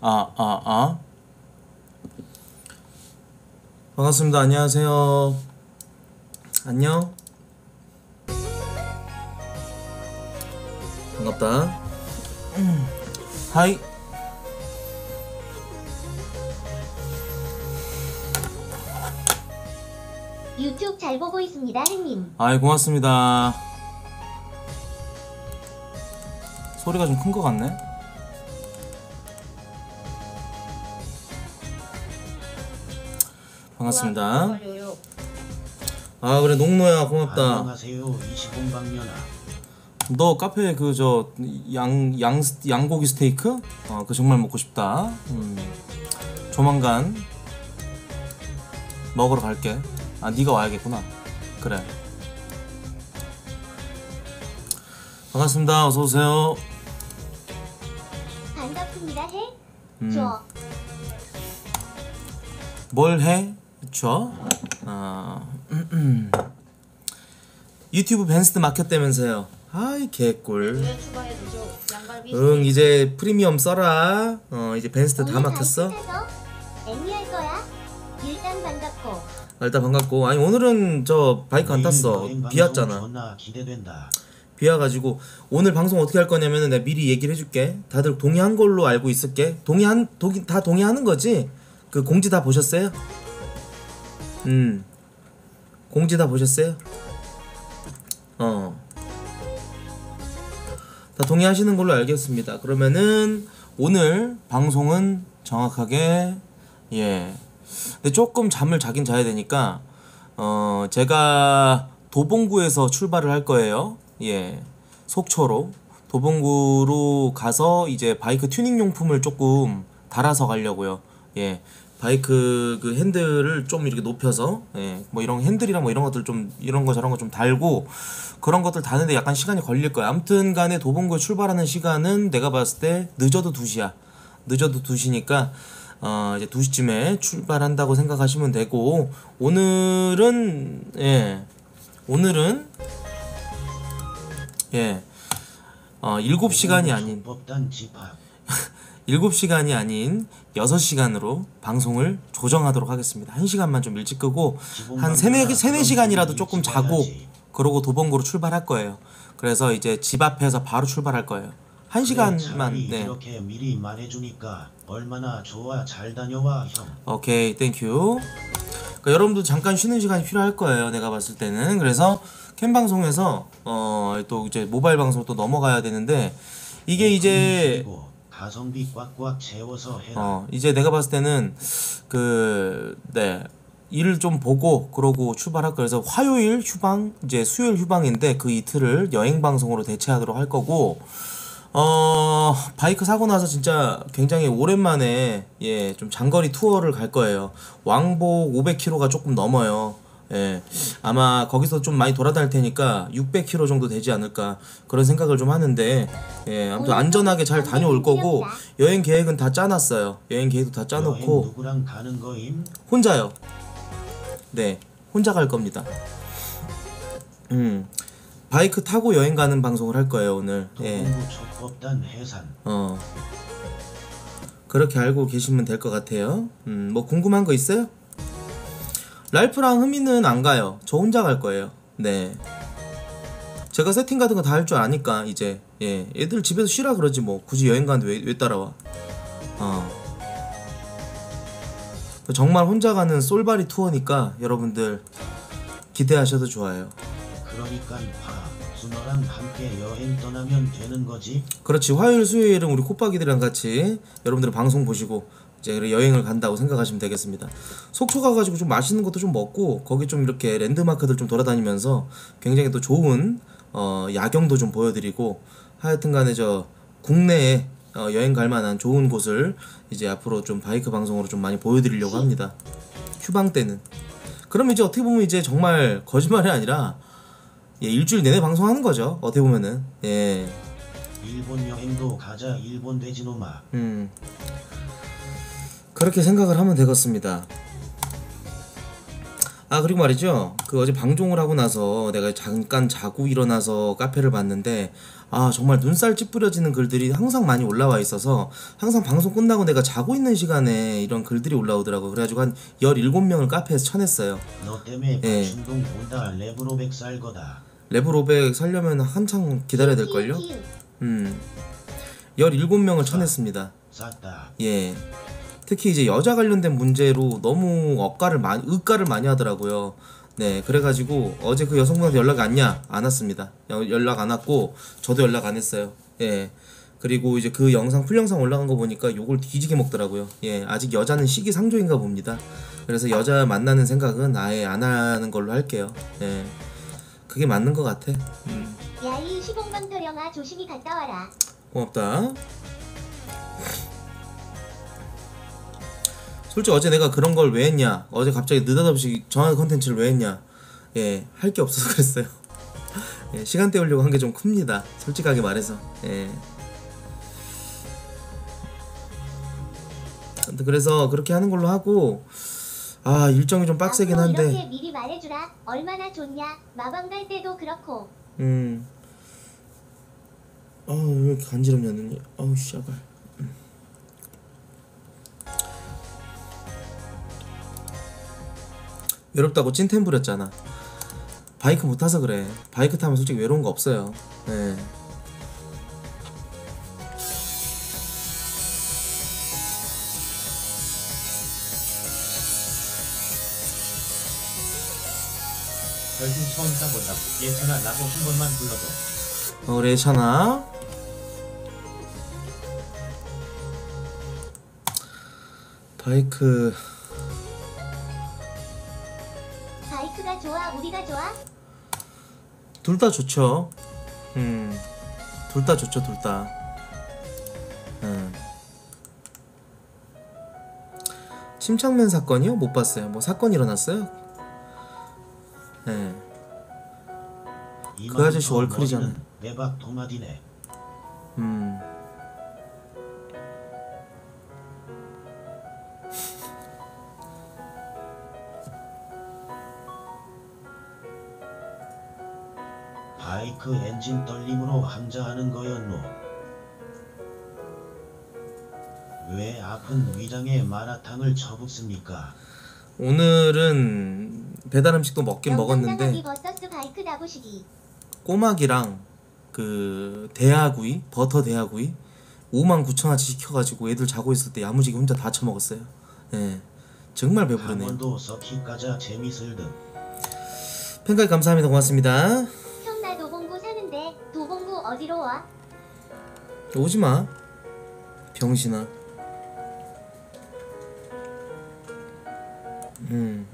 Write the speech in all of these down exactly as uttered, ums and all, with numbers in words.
아, 아, 아. 반갑습니다. 안녕하세요. 안녕. 반갑다. 음. 하이. 유튜브 잘 보고 있습니다, 형님. 아이, 고맙습니다. 소리가 좀 큰 것 같네. 반갑습니다. 아, 그래, 농노야, 고맙다. 안녕하세요, 이십공방면아. 너 카페 그 저 양 양 양고기 스테이크? 어, 그 정말 먹고 싶다. 음. 조만간 먹으러 갈게. 아, 네가 와야겠구나. 그래. 반갑습니다. 어서 오세요. 반갑습니다, 해. 음. 줘. 뭘 해? 줘? 아. 유튜브 벤스트 막혔다면서요. 아이 개꿀. 응, 이제 프리미엄 써라. 어, 이제 벤스트 다 막혔어. 애니할 거야. 일단 반갑고. 아, 일단 반갑고. 아니, 오늘은 저 바이크 안 탔어. 비 왔잖아. 존나 기대된다. 비 와가지고 오늘 방송 어떻게 할 거냐면은 내가 미리 얘기를 해줄게. 다들 동의한 걸로 알고 있을게. 동의한 동의 다 동의하는 거지? 그 공지 다 보셨어요? 음, 공지 다 보셨어요? 어, 다 동의하시는 걸로 알겠습니다. 그러면은 오늘 방송은 정확하게, 예, 근데 조금 잠을 자긴 자야 되니까 어 제가 도봉구에서 출발을 할 거예요. 예, 속초로 도봉구로 가서 이제 바이크 튜닝 용품을 조금 달아서 가려고요. 예, 바이크 그 핸들을 좀 이렇게 높여서, 예, 뭐 이런 핸들이랑 뭐 이런 것들 좀 이런 거 저런 거 좀 달고 그런 것들 다는데 약간 시간이 걸릴 거야. 아무튼 간에 도봉구에 출발하는 시간은 내가 봤을 때 늦어도 두 시야. 늦어도 두 시니까 어 이제 두 시쯤에 출발한다고 생각하시면 되고, 오늘은, 예, 오늘은, 예, 어 일곱 시간이 아닌 법단 집합. 일곱 시간이 아닌 여섯 시간으로 방송을 조정하도록 하겠습니다. 한 시간만 좀 일찍 끄고 한 세네 세네 시간이라도 조금 자고 그러고 도봉구로 출발할 거예요. 그래서 이제 집 앞에서 바로 출발할 거예요. 한 시간만. 네. 이렇게 미리 말해주니까 얼마나 좋아. 잘 다녀와, 형. 오케이, 땡큐. 그러니까 여러분도 잠깐 쉬는 시간이 필요할 거예요, 내가 봤을 때는. 그래서 캠 방송에서 어 또 이제 모바일 방송 또 넘어가야 되는데 이게 이제 가성비 꽉꽉 채워서 해라. 어 이제 내가 봤을 때는 그 네, 일을 좀 보고 그러고 출발할 거예요. 그래서 화요일 휴방, 이제 수요일 휴방인데 그 이틀을 여행 방송으로 대체하도록 할 거고, 어 바이크 사고 나서 진짜 굉장히 오랜만에, 예, 좀 장거리 투어를 갈 거예요. 왕복 오백 킬로미터가 조금 넘어요. 예, 아마 거기서 좀 많이 돌아다닐 테니까 육백 킬로미터 정도 되지 않을까 그런 생각을 좀 하는데, 예, 아무튼 안전하게 잘 다녀올 거고 여행 계획은 다 짜놨어요. 여행 계획도 다 짜놓고. 누구랑 가는 거임? 혼자요. 네, 혼자 갈 겁니다. 음, 바이크 타고 여행 가는 방송을 할 거예요 오늘. 예. 도봉구 촉법단 해산. 어, 그렇게 알고 계시면 될 것 같아요. 음, 뭐 궁금한 거 있어요? 랄프랑 흐미는 안 가요. 저 혼자 갈 거예요. 네, 제가 세팅 같은 거 다 할 줄 아니까 이제, 예, 애들 집에서 쉬라 그러지 뭐 굳이 여행 가는데 왜, 왜 따라와. 어, 정말 혼자 가는 솔바리 투어니까 여러분들 기대하셔도 좋아요. 그러니까 봐, 준호랑 함께 여행 떠나면 되는 거지? 그렇지. 화요일 수요일은 우리 콧박이들이랑 같이 여러분들 방송 보시고 이제 여행을 간다고 생각하시면 되겠습니다. 속초 가가지고 좀 맛있는 것도 좀 먹고 거기 좀 이렇게 랜드마크들 좀 돌아다니면서 굉장히 또 좋은 어 야경도 좀 보여드리고, 하여튼간에 저 국내에 어 여행 갈 만한 좋은 곳을 이제 앞으로 좀 바이크 방송으로 좀 많이 보여드리려고 합니다. 휴방 때는. 그럼 이제 어떻게 보면 이제 정말 거짓말이 아니라, 예, 일주일 내내 방송하는 거죠, 어떻게 보면은. 예. 일본 여행도 가자, 일본 돼지놈아. 음, 그렇게 생각을 하면 되겠습니다. 아 그리고 말이죠, 그 어제 방종을 하고 나서 내가 잠깐 자고 일어나서 카페를 봤는데 아 정말 눈살 찌푸려지는 글들이 항상 많이 올라와 있어서 항상 방송 끝나고 내가 자고 있는 시간에 이런 글들이 올라오더라고. 그래가지고 한 열일곱 명을 카페에서 쳐냈어요. 너 때문에 예. 박순동 온다. 레브로백 살 거다. 레벨 오백 살려면 한창 기다려야 될걸요? 키읔, 키읔. 음 열일곱 명을 쳐냈습니다. 쌌다. 예. 특히 이제 여자 관련된 문제로 너무 억가를 많이 의가를 많이 하더라고요. 네, 그래가지고 어제 그 여성분한테 연락이 왔냐? 안 왔습니다. 여- 연락 안 왔고 저도 연락 안 했어요. 예. 그리고 이제 그 영상 풀 영상 올라간 거 보니까 욕을 뒤지게 먹더라고요. 예, 아직 여자는 시기상조인가 봅니다. 그래서 여자 만나는 생각은 아예 안 하는 걸로 할게요. 예, 그게 맞는 것 같아. 음, 야이 시공방 터령아 조심히 갔다 와라. 고맙다. 솔직히 어제 내가 그런 걸 왜 했냐, 어제 갑자기 느닷없이 정한 컨텐츠를 왜 했냐, 예, 할 게 없어서 그랬어요. 예, 시간 때우려고 한 게 좀 큽니다, 솔직하게 말해서. 예. 아무튼 그래서 그렇게 하는 걸로 하고, 아 일정이 좀 빡세긴 앞으로 한데, 이렇게 미리 말해주라. 얼마나 좋냐. 마방 갈 때도 그렇고. 음, 아왜 이렇게 간지럽냐 눈이, 아우 씨발. 외롭다고 찐템 부렸잖아. 바이크 못 타서 그래. 바이크 타면 솔직히 외로운 거 없어요. 예. 별풍 처음 따본다. 예찬아 나도 한 번만 불러줘. 어, 그래 찬아. 바이크 바이크가 좋아 우리가 좋아? 둘 다 좋죠. 음, 둘 다 좋죠, 둘 다. 음. 침착맨 사건이요? 못 봤어요. 뭐 사건 일어났어요? 예. 그 아저씨 월클이잖아. 내박 도마디네. 음. 바이크 엔진 떨림으로 함자하는 거였노. 왜 아픈 위장에 마라탕을 쳐붓습니까? 오늘은 배달 음식도 먹긴 먹었는데 영상당하기 버서스 바이크 다부시기. 꼬막이랑 그 대하구이, 버터 대하구이 오만 구천 원치 시켜가지고 애들 자고 있을 때 야무지게 혼자 다 처먹었어요. 예, 정말 배부르네요. 강원도 서키 가자 재밌을 듯. 팬가입 감사합니다. 고맙습니다. 형 나 도봉구 사는데 도봉구 어디로 와? 오지마 병신아. 음.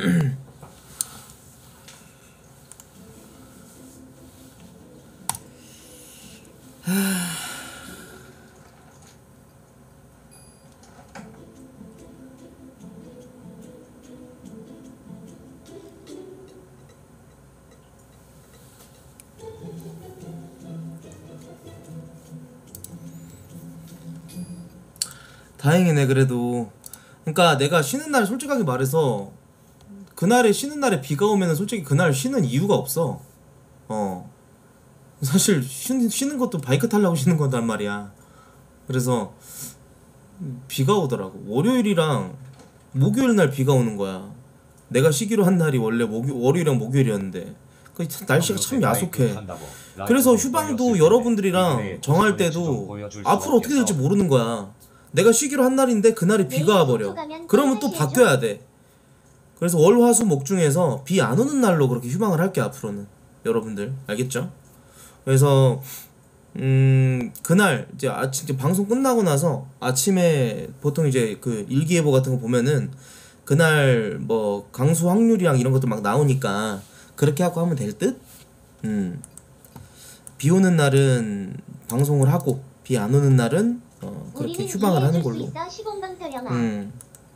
다행이네 그래도. 그러니까 내가 쉬는 날 솔직하게 말해서 그날에 쉬는 날에 비가 오면은 솔직히 그날 쉬는 이유가 없어. 어, 사실 쉬는, 쉬는 것도 바이크 타려고 쉬는 거단 말이야. 그래서 비가 오더라고. 월요일이랑 목요일 날 비가 오는 거야. 내가 쉬기로 한 날이 원래 목요, 월요일이랑 목요일이었는데 그 날씨가 참 야속해. 그래서 휴방도 여러분들이랑 정할 때도 앞으로 어떻게 될지 모르는 거야. 내가 쉬기로 한 날인데 그날이 비가 와버려. 그러면 또 바뀌어야 돼. 그래서 월, 화, 수, 목 중에서 비 안 오는 날로 그렇게 휴방을 할게 앞으로는. 여러분들 알겠죠? 그래서 음 그날 이제 아침 이제 방송 끝나고 나서 아침에 보통 이제 그 일기예보 같은 거 보면은 그날 뭐 강수 확률이랑 이런 것도 막 나오니까 그렇게 하고 하면 될 듯? 음. 비 오는 날은 방송을 하고 비 안 오는 날은 어 그렇게 우리는 휴방을 하는 이해해줄 수 걸로. 있어, 시공방 터령아. 음.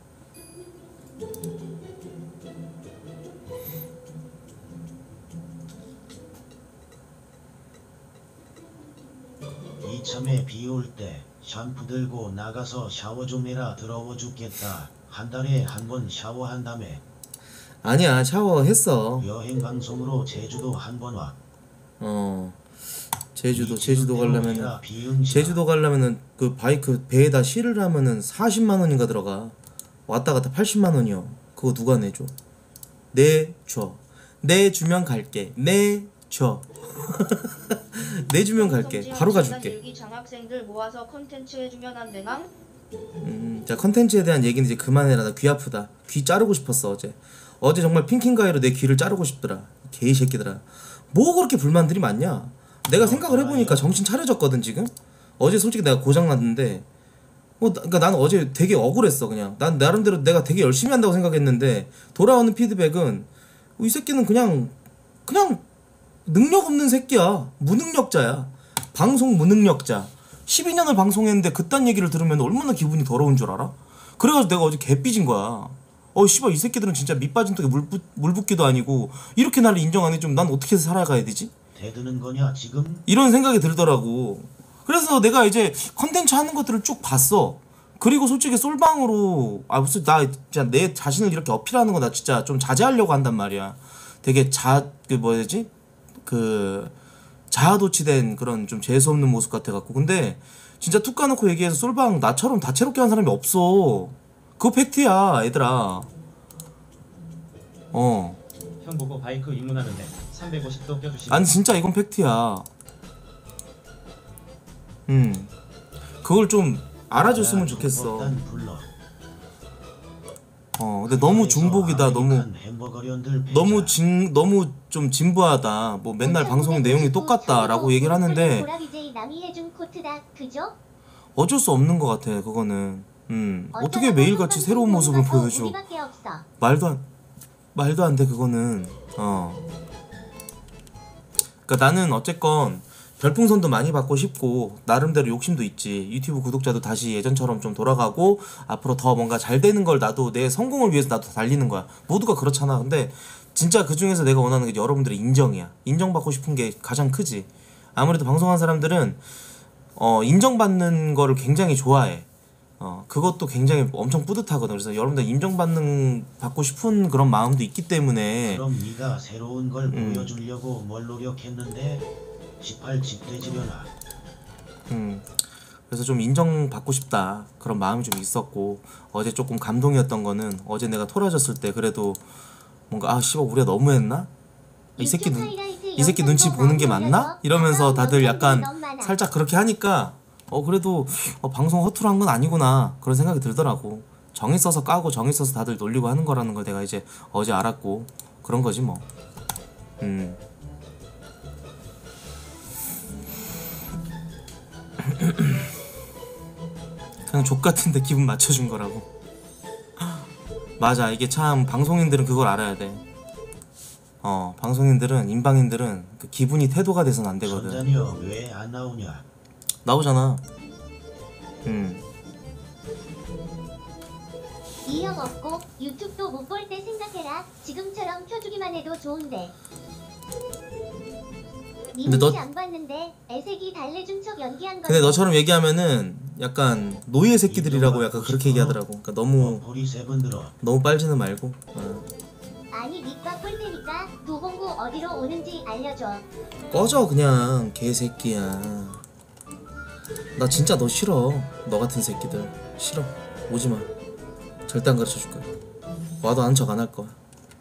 이참에 비 올 때 샴푸 들고 나가서 샤워 좀 해라. 더러워 죽겠다. 한 달에 한 번 샤워한다며. 아니야, 샤워했어. 여행 방송으로 제주도 한번 와. 어 제주도 이 제주도 기름대로 가려면은 해라, 비응시야. 제주도 가려면은 그 바이크 배에다 실을 하면은 사십만 원인가 들어가. 왔다 갔다 팔십만 원이요. 그거 누가 내줘? 내줘. 내주면 갈게. 내줘. 내주면 갈게. 바로 가줄게. 일기 장학생들 모아서 컨텐츠 해주면 안 되나? 음, 자, 컨텐츠에 대한 얘기는 이제 그만해라. 나 귀 아프다. 귀 자르고 싶었어 어제. 어제 정말 핑킹가이로 내 귀를 자르고 싶더라. 개이 새끼들아. 뭐 그렇게 불만들이 많냐? 내가 생각을 해보니까 정신 차려졌거든 지금. 어제 솔직히 내가 고장 났는데, 뭐, 나- 그러니까 나는 어제 되게 억울했어 그냥. 난 나름대로 내가 되게 열심히 한다고 생각했는데 돌아오는 피드백은 이 새끼는 그냥 그냥 능력 없는 새끼야. 무능력자야. 방송 무능력자. 십이 년을 방송했는데 그딴 얘기를 들으면 얼마나 기분이 더러운 줄 알아? 그래가지고 내가 어제 개삐진 거야. 어 씨발 이 새끼들은 진짜 밑 빠진 턱에 물, 붓, 물 붓기도 아니고 이렇게 나를 인정 안 해주면 난 어떻게 해서 살아가야 되지? 대드는 거냐 지금? 이런 생각이 들더라고. 그래서 내가 이제 컨텐츠 하는 것들을 쭉 봤어. 그리고 솔직히 솔방으로 아 무슨 나 진짜 내 자신을 이렇게 어필하는 거 나 진짜 좀 자제하려고 한단 말이야. 되게 자 그 뭐야 되지? 그 자아도취된 그런 좀 재수 없는 모습 같아갖고. 근데 진짜 툭 까놓고 얘기해서 솔방 나처럼 다채롭게 한 사람이 없어. 그거 팩트야 얘들아. 어 형 보고 바이크 입문하는데 삼백오십 도 껴주시면 아니 진짜 이건 팩트야. 음 그걸 좀 알아줬으면 좋겠어. 일단 불러. 어 근데 너무 중복이다. 너무 아메리칸 햄버거련들 배자. 너무 진 너무 좀 진부하다. 뭐 맨날 방송 내용이 똑같다라고 얘기를 하는데 보라비제이 남이 해준 코트다. 그죠? 어쩔 수 없는 것 같아 그거는. 음 어떻게 매일같이 새로운 모습을 보여줘. 우리밖에 없어. 말도 안 말도 안 돼 그거는. 어 그러니까 나는 어쨌건 별풍선도 많이 받고 싶고 나름대로 욕심도 있지. 유튜브 구독자도 다시 예전처럼 좀 돌아가고 앞으로 더 뭔가 잘 되는 걸 나도 내 성공을 위해서 나도 달리는 거야. 모두가 그렇잖아. 근데 진짜 그 중에서 내가 원하는 게 여러분들의 인정이야. 인정받고 싶은 게 가장 크지. 아무래도 방송한 사람들은 어 인정받는 거를 굉장히 좋아해. 어 그것도 굉장히 엄청 뿌듯하거든. 그래서 여러분들 인정받는 받고 싶은 그런 마음도 있기 때문에 그럼 네가 새로운 걸 음. 보여주려고 뭘 노력했는데 십팔 집돼지려나. 음 그래서 좀 인정받고 싶다 그런 마음이 좀 있었고. 어제 조금 감동이었던 거는 어제 내가 토라졌을 때 그래도 뭔가 아 씨발 우리가 너무했나? 이 새끼 눈, 이 새끼 눈치 보는 게 맞나? 이러면서 다들 약간 살짝 그렇게 하니까 어 그래도 어, 방송 허투루 한 건 아니구나 그런 생각이 들더라고. 정이 써서 까고 정이 써서 다들 놀리고 하는 거라는 걸 내가 이제 어제 알았고 그런 거지 뭐. 음 그냥 족같은데 기분 맞춰준 거라고. 맞아 이게 참 방송인들은 그걸 알아야 돼. 어 방송인들은 인방인들은 그 기분이 태도가 돼서는 안 되거든. 전자녀 왜 안 나오냐? 나오잖아. 음 이형 없고 유튜브도 못 볼 때 생각해라. 지금처럼 켜주기만 해도 좋은데. 근데 너- 니눈치 안 봤는데 애색이 달래준 척 연기한 거. 근데 너처럼 얘기하면은 약간 노예 새끼들이라고 약간 그렇게 얘기하더라고. 그러니까 너무 보리 세븐 들어. 너무 빨지는 말고. 어. 아니 니과 볼 테니까 도봉구 어디로 오는지 알려줘. 꺼져 그냥 개새끼야. 나 진짜 너 싫어. 너 같은 새끼들 싫어. 오지마. 절대 안 가르쳐줄 거야. 와도 아는 척 안 할 거야.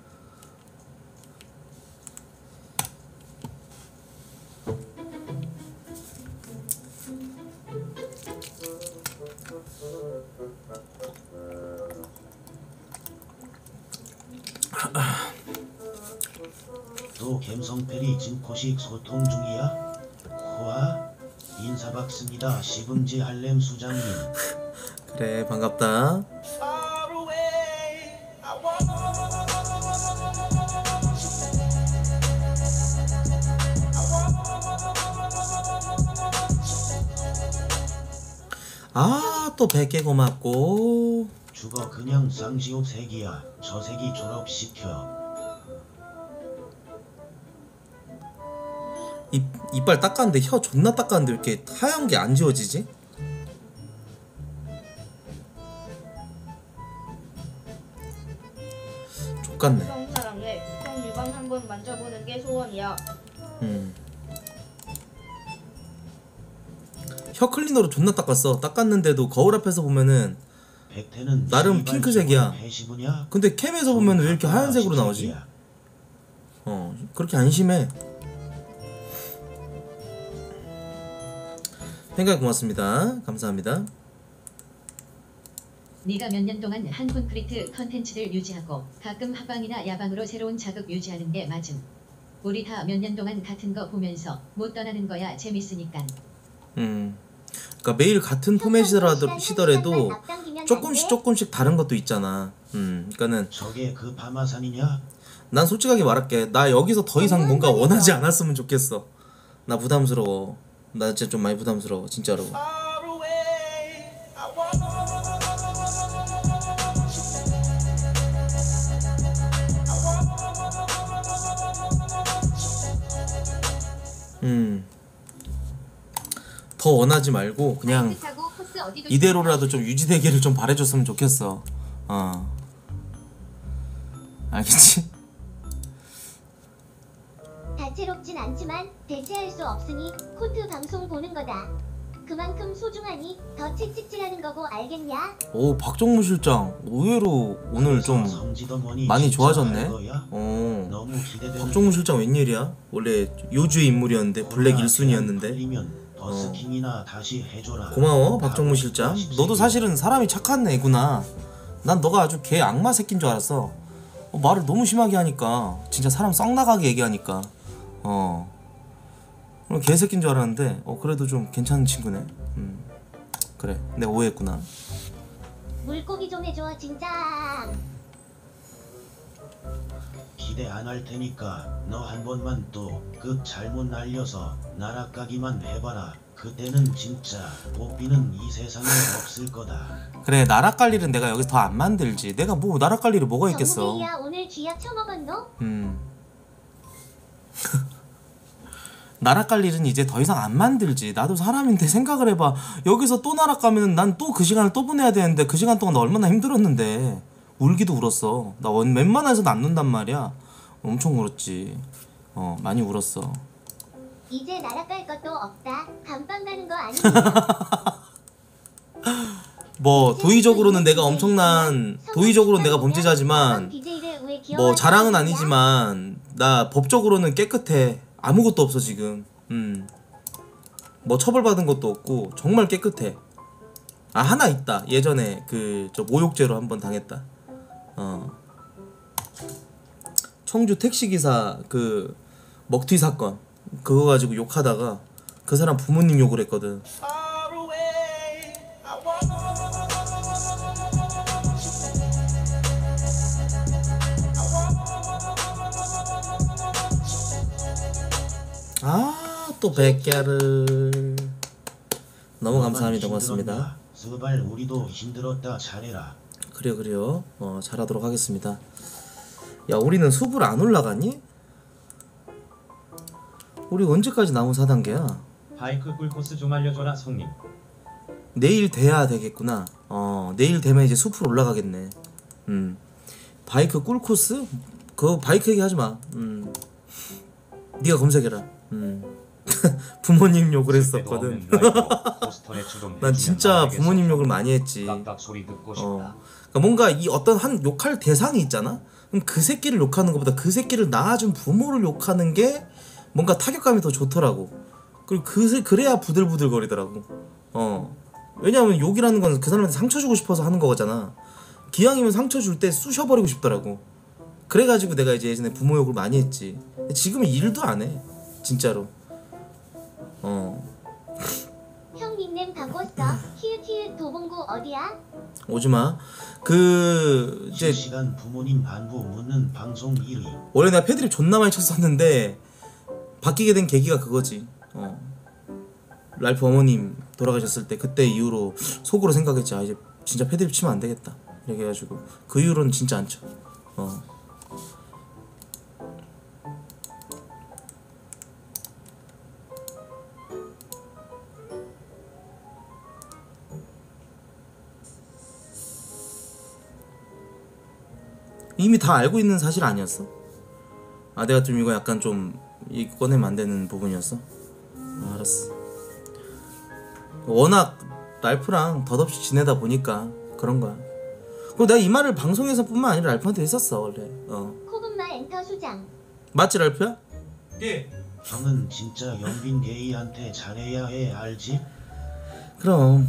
또 갬성페리 진코식 소통 중이야? 호아? 인사받습니다. 시금지 할렘 수장님. 그래 반갑다. 아또 백 개 고맙고. 죽어 그냥 쌍시옷 색이야. 저 색이 졸업시켜. 입, 이빨 닦았는데 혀 존나 닦았는데 왜 이렇게 하얀 게 안 지워지지? 족같네. 한번 만져보는 게 소원이야. 음. 혀 클리너로 존나 닦았어. 닦았는데도 거울 앞에서 보면은 백태는 나름 씨발 핑크색이야. 기본 해시부냐? 근데 캠에서 보면 왜 이렇게 하얀색으로 나오지? 십색이야. 어 그렇게 안 심해. 생각 고맙습니다. 감사합니다. 네가 몇 년 동안 한 콘크리트 컨텐츠를 유지하고 가끔 합방이나 야방으로 새로운 자극 유지하는 게 맞음. 우리 다 몇 년 동안 같은 거 보면서 못 떠나는 거야. 재밌으니깐. 음. 그러니까 매일 같은 포맷이더라도 시더라도 조금씩 조금씩 다른 것도 있잖아. 음. 그러니까는 저게 그 바마산이냐? 난 솔직하게 말할게. 나 여기서 더 이상 뭔가 원하지 않았으면 좋겠어. 나 부담스러워. 나 진짜 좀 많이 부담스러워. 진짜로. 음. 더 원하지 말고 그냥 이대로라도 좀 유지되기를 좀 바래줬으면 좋겠어. 어. 알겠지? 다채롭진 않지만 대체할 수 없으니 코트 방송 보는 거다. 그만큼 소중하니 더 채찍질하는 거고 알겠냐? 오 박정무 실장 의외로 오늘 좀 성지덕원이 많이 진짜 좋아졌네. 알거야? 어. 너무 기대되는. 박정무 실장 웬일이야? 원래 요주의 인물이었는데 블랙 일 순위였는데. 버스킹이나 다시 해줘라. 고마워 박정무 실장. 너도 사실은 사람이 착한 애구나. 난 너가 아주 개 악마 새끼인 줄 알았어. 어, 말을 너무 심하게 하니까 진짜 사람 썩 나가게 얘기하니까 어 개새끼인 줄 알았는데 어 그래도 좀 괜찮은 친구네. 음 그래 내가 오해했구나. 물고기 좀 해줘 진짜. 기대 안 할 테니까 너 한 번만 또 그 잘못 날려서 나락가기만 해봐라. 그때는 진짜 뽀삐는 이 세상에 없을 거다. 그래 나락갈 일은 내가 여기서 더 안 만들지. 내가 뭐 나락갈 일이 뭐가 있겠어. 정우배야 오늘 쥐약 처먹었노? 음 나락갈 일은 이제 더 이상 안 만들지. 나도 사람인데 생각을 해봐. 여기서 또 나락가면 난 또 그 시간을 또 보내야 되는데 그 시간 동안 나 얼마나 힘들었는데. 울기도 울었어. 나 원, 웬만해서는 안 눈단 말이야. 엄청 울었지. 어 많이 울었어. 이제 날아갈 것도 없다. 감방 가는 거 아니야? 뭐 도의적으로는 내가 엄청난 도의적으로는 내가 범죄자지만 뭐 자랑은 아니지만 나 법적으로는 깨끗해. 아무것도 없어 지금. 음. 뭐 처벌받은 것도 없고 정말 깨끗해. 아 하나 있다. 예전에 그 저 모욕죄로 한번 당했다. 어. 청주 택시기사 그 먹튀 사건 그거 가지고 욕하다가 그 사람 부모님 욕을 했거든. 아 또 백개를 너무 감사합니다. 고맙습니다. 스발 우리도 힘들었다. 잘해라. 그래요 그래요. 어 잘하도록 하겠습니다. 야 우리는 숲을 안 올라가니? 우리 언제까지 나무 사 단계야? 바이크 꿀코스 좀 알려줘라 성님. 내일 돼야 되겠구나. 어 내일 되면 이제 숲으로 올라가겠네. 음 바이크 꿀코스? 그거 바이크 얘기 하지마. 음 네가 검색해라. 음 부모님 욕을 했었거든. 난 진짜 부모님 욕을 많이 했지. 어 그러니까 뭔가 이 어떤 한 욕할 대상이 있잖아. 그럼 그 새끼를 욕하는 것보다 그 새끼를 낳아준 부모를 욕하는 게 뭔가 타격감이 더 좋더라고. 그리고 그 그래야 부들부들 거리더라고. 어 왜냐면 욕이라는 건 그 사람한테 상처 주고 싶어서 하는 거잖아. 기왕이면 상처 줄 때 쑤셔버리고 싶더라고. 그래가지고 내가 이제 예전에 부모 욕을 많이 했지. 지금은 일도 안 해. 진짜로. 어. 형 닉네임 바꿨어. 히읗히읗 도봉구 어디야? 오지마. 그 이제 실시간 부모님 안부 묻는 방송 일 위. 원래 내가 패드립 존나 많이 쳤었는데 바뀌게 된 계기가 그거지. 어. 랄프 어머님 돌아가셨을 때 그때 이후로 속으로 생각했지. 아 이제 진짜 패드립 치면 안 되겠다. 이렇게 해가지고 그 이후로는 진짜 안 쳐. 어. 이미 다 알고 있는 사실 아니었어? 아 내가 좀 이거 약간 좀 이 꺼내면 안 되는 부분이었어. 아, 알았어. 워낙 랄프랑 덧없이 지내다 보니까 그런 거야. 그리고 내가 이 말을 방송에서뿐만 아니라 랄프한테 했었어 원래. 어 코분마 엔터 수장. 맞지 랄프야? 예. 형은 진짜 영빈 게이한테 잘해야 해 알지? 그럼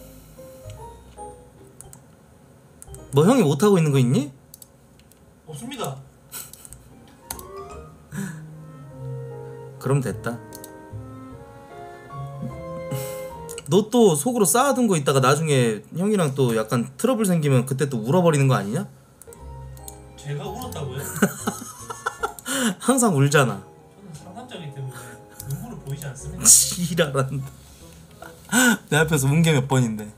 뭐 형이 못하고 있는 거 있니? 없습니다. 그럼 됐다. 너 또 속으로 쌓아둔 거 있다가 나중에 형이랑 또 약간 트러블 생기면 그때 또 울어버리는 거 아니냐? 제가 울었다고요? 항상 울잖아. 저는 상상자이기 때문에 눈물을 보이지 않습니다. 지랄한다. 내 앞에서 운 게 몇 번인데.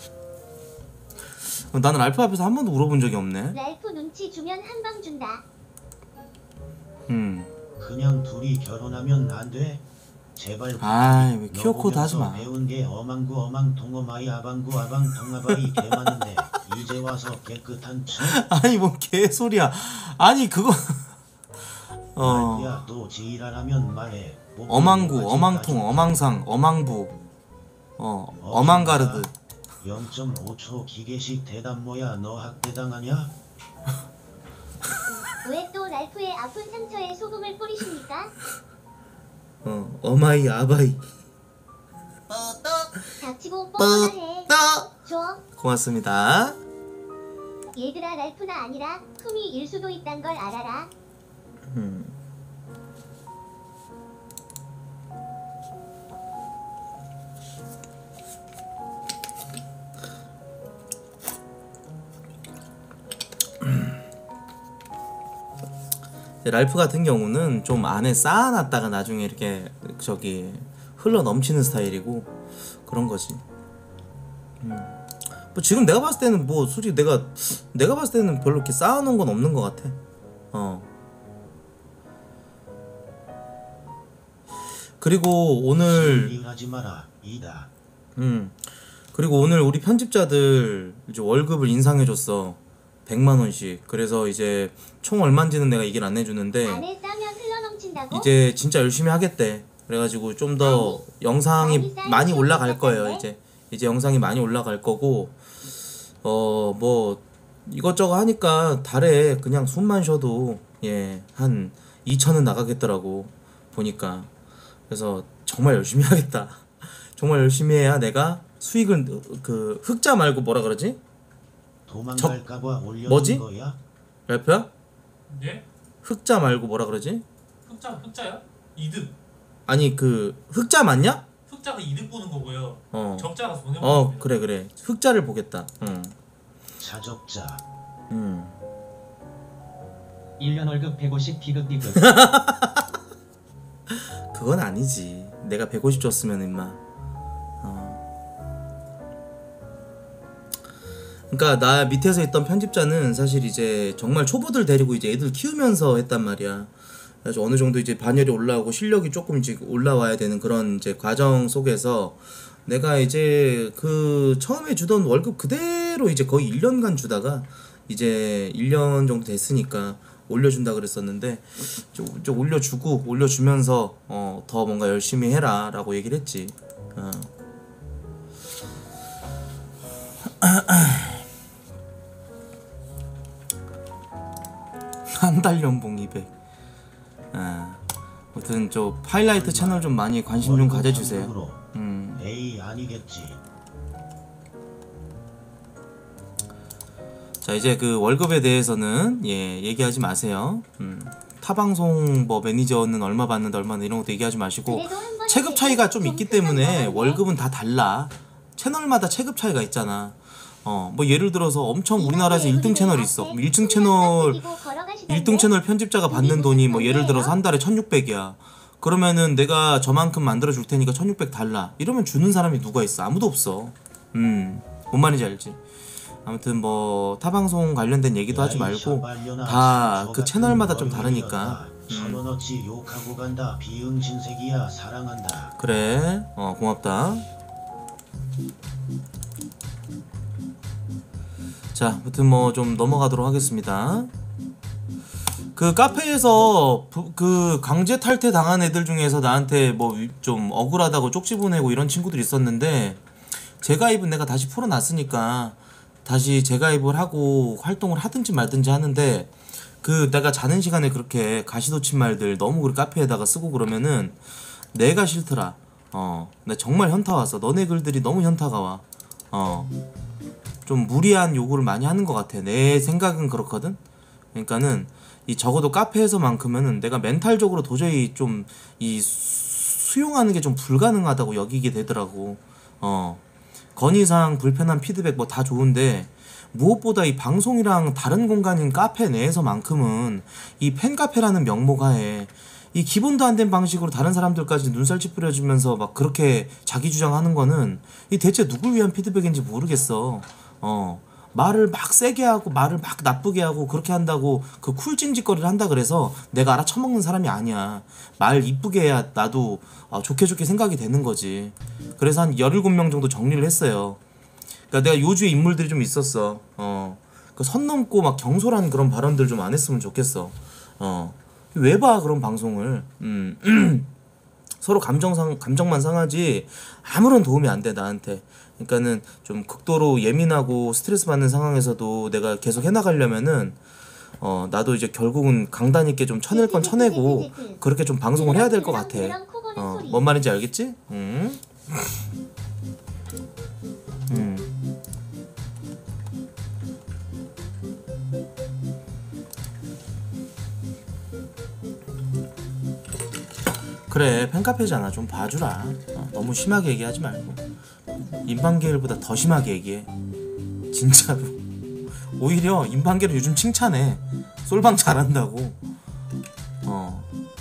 나는 알파 앞에서 한 번도 울어본 적이 없네. 랄프 눈치 주면 한 방 준다. 음. 그냥 둘이 결혼하면 안 돼? 제발. 아이 왜 너 키워 코드 하지 보면서 마. 배운 게 어망구 어망통 어마이 아방구 아방통 아바이 개 많은데 이제 와서 깨끗한 척. 아니 뭔 개소리야. 아니 그거 어 말이야 또 지랄하면 말해. 뭐 어망구, 아직까지 어망통, 어망상, 어망부, 어 어망가르드. 영 점 오 초 기계식 대답 뭐야 너 학대당하냐? 왜 또 랄프의 아픈 상처에 소금을 뿌리십니까? 어 어마이 아바이. 닥치고 뻔뻔하 해. 줘. 고맙습니다. 얘들아 랄프나 아니라 품이 일 수도 있단 걸 알아라. 음. 랄프 같은 경우는 좀 안에 쌓아놨다가 나중에 이렇게 저기 흘러 넘치는 스타일이고 그런 거지. 음. 뭐 지금 내가 봤을 때는 뭐 솔직히 내가 내가 봤을 때는 별로 이렇게 쌓아놓은 건 없는 것 같아. 어. 그리고 오늘 하지 마라 이다. 음 그리고 오늘 우리 편집자들 이제 월급을 인상해줬어. 백만 원씩. 그래서 이제 총 얼마인지는 내가 얘기를 안 해주는데 안에 싸면 흘러넘친다고? 이제 진짜 열심히 하겠대. 그래가지고 좀 더 영상이 많이 올라갈 거예요. 이제 이제 영상이 많이 올라갈 거고 어 뭐 이것저것 하니까 달에 그냥 숨만 쉬어도 예 한 이천은 나가겠더라고 보니까. 그래서 정말 열심히 하겠다. 정말 열심히 해야 내가 수익을 그 흑자 말고 뭐라 그러지? 도망갈까봐 올려준 뭐지? 거야? 랄프야? 예? 흑자 말고 뭐라 그러지? 흑자 흑자야? 이득. 아니 그 흑자 맞냐? 흑자가 이득 보는 거고요. 어. 적자가 손해 보는 어 겁니다. 그래 그래 흑자를 보겠다. 응. 자적자. 음. 일 년 월급 백오십 비급 비급. 그건 아니지. 내가 백오십 줬으면 임마. 어. 그러니까 나 밑에서 있던 편집자는 사실 이제 정말 초보들 데리고 이제 애들 키우면서 했단 말이야. 그래서 어느 정도 이제 반열이 올라오고 실력이 조금 이제 올라와야 되는 그런 이제 과정 속에서 내가 이제 그 처음에 주던 월급 그대로 이제 거의 일 년간 주다가 이제 일 년 정도 됐으니까 올려준다 그랬었는데 좀, 좀 올려주고 올려주면서 어, 더 뭔가 열심히 해라 라고 얘기를 했지. 어. 한 달 연봉 이백. 아, 아무튼 저 파일라이트 채널 좀 많이 관심 좀 가져주세요. 음. 에이 아니겠지. 자 이제 그 월급에 대해서는 예 얘기하지 마세요. 음. 타방송 뭐 매니저는 얼마 받는다 얼마나 이런 것도 얘기하지 마시고 체급 차이가 좀 있기 때문에 월급은 다 달라. 채널마다 체급 차이가 있잖아. 어 뭐 예를 들어서 엄청 우리나라에서 일 등 채널이 있어. 뭐 일 등 채널 일 등 채널 편집자가 받는 돈이 뭐 예를 들어서 한 달에 천육백이야. 그러면은 내가 저만큼 만들어 줄 테니까 천육백 달라. 이러면 주는 사람이 누가 있어? 아무도 없어. 음, 뭔 말인지 알지? 아무튼 뭐 타방송 관련된 얘기도 하지 말고 다 그 채널마다 좀 다르니까. 천원어치 욕하고 간다. 비응신색이야. 사랑한다. 그래. 어 고맙다. 자, 아무튼 뭐 좀 넘어가도록 하겠습니다. 그 카페에서 부- 그 강제 탈퇴 당한 애들 중에서 나한테 뭐 좀 억울하다고 쪽지 보내고 이런 친구들이 있었는데 재가입은 내가 다시 풀어놨으니까 다시 재가입을 하고 활동을 하든지 말든지 하는데 그 내가 자는 시간에 그렇게 가시도친 말들 너무 그 카페에다가 쓰고 그러면은 내가 싫더라. 어, 나 정말 현타 왔어. 너네 글들이 너무 현타가 와. 어, 좀 무리한 요구를 많이 하는 것 같아. 내 생각은 그렇거든. 그러니까는 이 적어도 카페에서만큼은 내가 멘탈적으로 도저히 좀 이 수용하는 게 좀 불가능하다고 여기게 되더라고. 어, 건의사항, 불편한 피드백 뭐 다 좋은데 무엇보다 이 방송이랑 다른 공간인 카페 내에서만큼은 이 팬카페라는 명목하에 이 기본도 안 된 방식으로 다른 사람들까지 눈살 찌푸려주면서 막 그렇게 자기 주장하는 거는 이 대체 누굴 위한 피드백인지 모르겠어. 어, 말을 막 세게 하고 말을 막 나쁘게 하고 그렇게 한다고 그 쿨찡짓거리를 한다 그래서 내가 알아 처먹는 사람이 아니야. 말 이쁘게 해야 나도 어, 좋게 좋게 생각이 되는 거지. 그래서 한 열일곱 명 정도 정리를 했어요. 그러니까 내가 요주에 인물들이 좀 있었어. 어, 그 선 넘고 막 경솔한 그런 발언들 좀 안 했으면 좋겠어. 어, 왜 봐 그런 방송을. 음. 서로 감정상 감정만 상하지 아무런 도움이 안 돼 나한테. 그러니까는 좀 극도로 예민하고 스트레스 받는 상황에서도 내가 계속 해나가려면은 어 나도 이제 결국은 강단 있게 좀 쳐낼 건 쳐내고 그렇게 좀 방송을 해야 될 것 같아. 어, 뭔 말인지 알겠지? 음. 음. 그래 팬카페잖아. 좀 봐주라. 어, 너무 심하게 얘기하지 말고 인방계열보다 더 심하게 얘기해. 진짜로. 오히려 인방계를 요즘 칭찬해. 솔방 잘한다고. 어.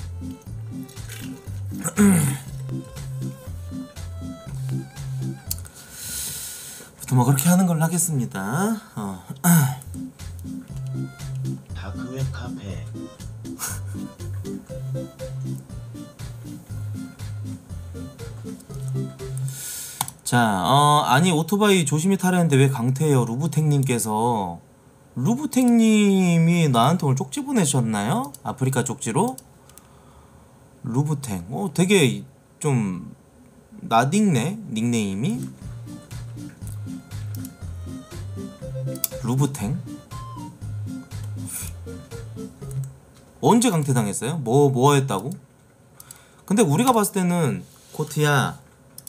뭐 그렇게 하는 걸로 하겠습니다. 어. 다크웹 카페. 자, 어, 아니 오토바이 조심히 타려는데 왜 강퇴해요? 루브탱님께서. 루브탱님이 나한테 오늘 쪽지 보내셨나요? 아프리카 쪽지로? 루브탱. 어, 되게 좀 나딩네 닉네임이. 루브탱. 언제 강퇴당했어요? 뭐, 뭐 했다고? 근데 우리가 봤을 때는 코트야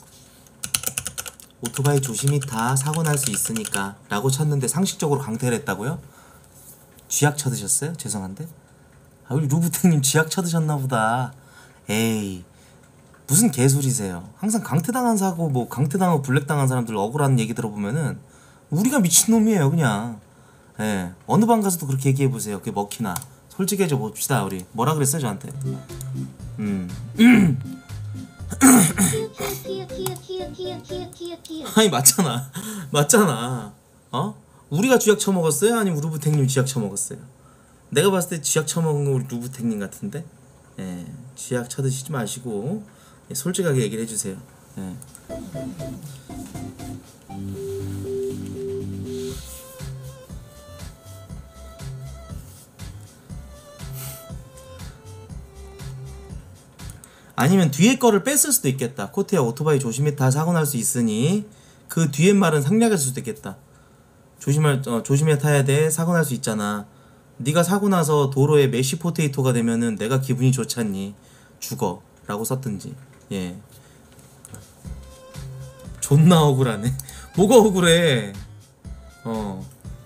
오토바이 조심히 타. 사고 날 수 있으니까 라고 쳤는데 상식적으로 강퇴를 했다고요? 쥐약 쳐드셨어요? 죄송한데. 아, 우리 루브탱님 쥐약 쳐드셨나 보다. 에이 무슨 개소리세요. 항상 강퇴당한 사고 뭐 강퇴당하고 블랙당한 사람들 억울한 얘기 들어보면은 우리가 미친놈이에요 그냥. 예, 어느 방 가서도 그렇게 얘기해보세요. 그게 먹히나. 솔직해져 봅시다. 우리 뭐라 그랬어요 저한테? 음 아니 맞잖아. 맞잖아. 어? 우리가 쥐약 처먹었어요? 아니면 루브탱님 쥐약 처먹었어요? 내가 봤을 때 쥐약 처먹은 거 우리 루브탱님 같은데? 예, 쥐약 쳐드시지 마시고 예, 솔직하게 얘기를 해주세요. 예. 아니면 뒤에 거를 뺐을 수도 있겠다. 코트야 오토바이 조심히 타. 사고 날 수 있으니. 그 뒤에 말은 상략했을 수도 있겠다. 조심할 어, 조심해 타야 돼. 사고 날 수 있잖아. 네가 사고 나서 도로에 메시 포테이토가 되면은 내가 기분이 좋지 않니? 죽어 라고 썼든지. 예. 존나 억울하네. 뭐가 억울해. 어.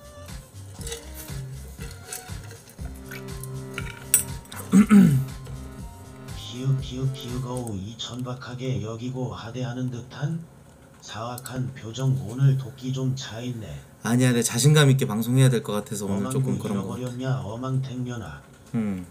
키읔 키읔 키읔어우 이 천박하게 여기고 하대하는 듯한 사악한 표정. 오늘 도끼 좀 차있네. 아니야 내 자신감 있게 방송해야 될 것 같아서 오늘 조금 그런 거 같아. 잃어버렸냐 어망탱년아. 음.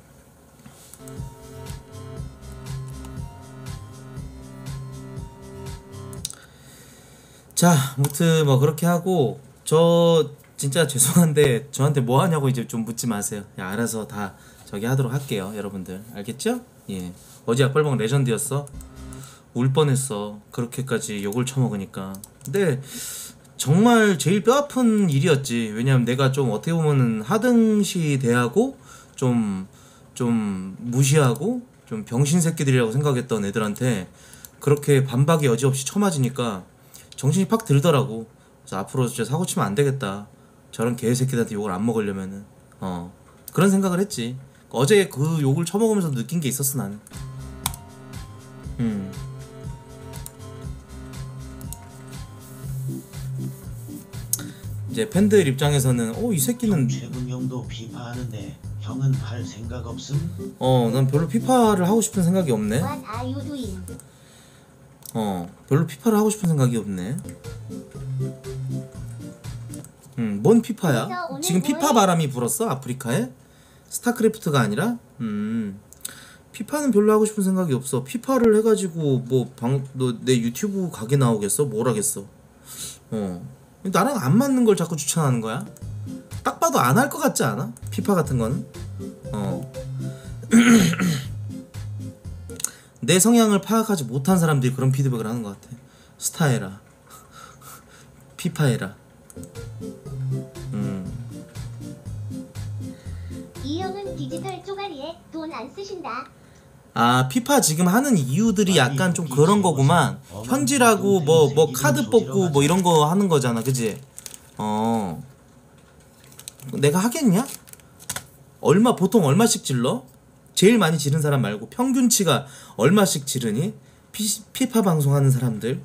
자, 아무튼 뭐 그렇게 하고 저 진짜 죄송한데 저한테 뭐 하냐고 이제 좀 묻지 마세요. 야, 알아서 다 저기 하도록 할게요, 여러분들. 알겠죠? 예. 어제 약발방 레전드였어. 울 뻔했어. 그렇게까지 욕을 처먹으니까. 근데 정말 제일 뼈아픈 일이었지. 왜냐면 내가 좀 어떻게 보면은 하등시 대하고 좀 좀 무시하고 좀 병신 새끼들이라고 생각했던 애들한테 그렇게 반박이 여지없이 쳐맞으니까 정신이 팍 들더라고. 그래서 앞으로 진짜 사고 치면 안 되겠다. 저런 개새끼들한테 욕을 안 먹으려면은 어 그런 생각을 했지. 어제 그 욕을 쳐먹으면서 느낀 게 있었어 나는. 음. 이제 팬들 입장에서는 어 이 새끼는 최근 형도 피파하는데 형은 할 생각 없음? 어 난 별로 피파를 하고 싶은 생각이 없네. What are you doing? 어 별로 피파를 하고 싶은 생각이 없네. 음뭔 피파야? 그래서 오늘 지금 피파 뭐해? 바람이 불었어 아프리카에? 스타크래프트가 아니라? 음 피파는 별로 하고 싶은 생각이 없어. 피파를 해가지고 뭐 방 너 내 유튜브 가게 나오겠어? 뭘 하겠어? 어 나랑 안 맞는 걸 자꾸 추천하는 거야? 딱 봐도 안 할 것 같지 않아? 피파 같은 거는? 어 내 성향을 파악하지 못한 사람들이 그런 피드백을 하는 것 같아. 스타해라 피파해라. 음. 이 형은 디지털 쪼가리에 돈 안 쓰신다. 아 피파 지금 하는 이유들이 약간 좀 그런 거구만. 현질하고 뭐 뭐 카드 뽑고 뭐 이런 거 하는 거잖아 그지? 어 내가 하겠냐? 얼마 보통 얼마씩 질러? 제일 많이 지른 사람 말고 평균치가 얼마씩 지르니? 피, 피파 방송하는 사람들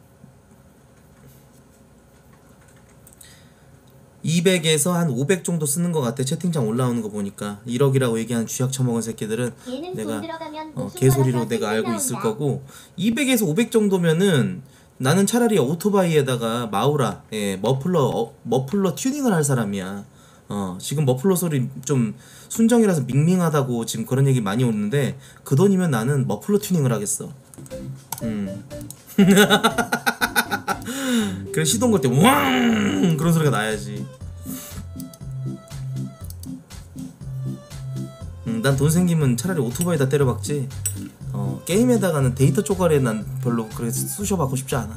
이백에서 한 오백 정도 쓰는 것 같아. 채팅창 올라오는 거 보니까 일억이라고 얘기하는 쥐약 처먹은 새끼들은 얘는 내가 돈 들어가면 어, 목숨 개소리로 걸어서 내가 알고 땡땡 있을 나온다. 거고 이백에서 오백 정도면은 나는 차라리 오토바이에다가 마우라 예, 머플러 어, 머플러 튜닝을 할 사람이야. 어 지금 머플러 소리 좀 순정이라서 밍밍하다고 지금 그런 얘기 많이 오는데 그 돈이면 나는 머플러 튜닝을 하겠어. 음. 그래 시동 걸 때 왕 그런 소리가 나야지. 음, 난 돈 생기면 차라리 오토바이다 때려박지. 어 게임에다가는 데이터 쪼가리에 난 별로 그렇게 쑤셔받고 싶지 않아.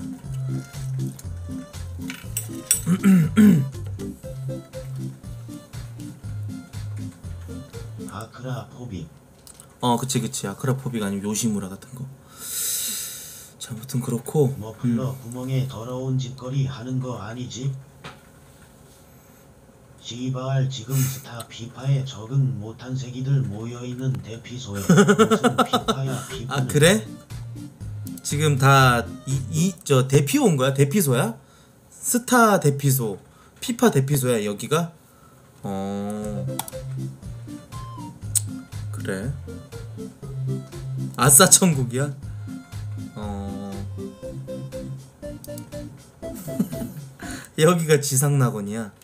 아크라포빅. 어 그치 그치 아크라포비가 아니면 요시무라 같은 거. 자 아무튼 그렇고 머플러 구멍에 더러운 짓거리 하는 거 아니지? 시발 지금 스타 피파에 적응 못한 새끼들 모여있는 대피소에 무슨 피파야 피파는. 아 그래? 지금 다 이 이 저 대피 온 거야? 대피소야? 스타 대피소 피파 대피소야 여기가? 어 그래 아싸 천국이야? 어 여기가 지상낙원이야?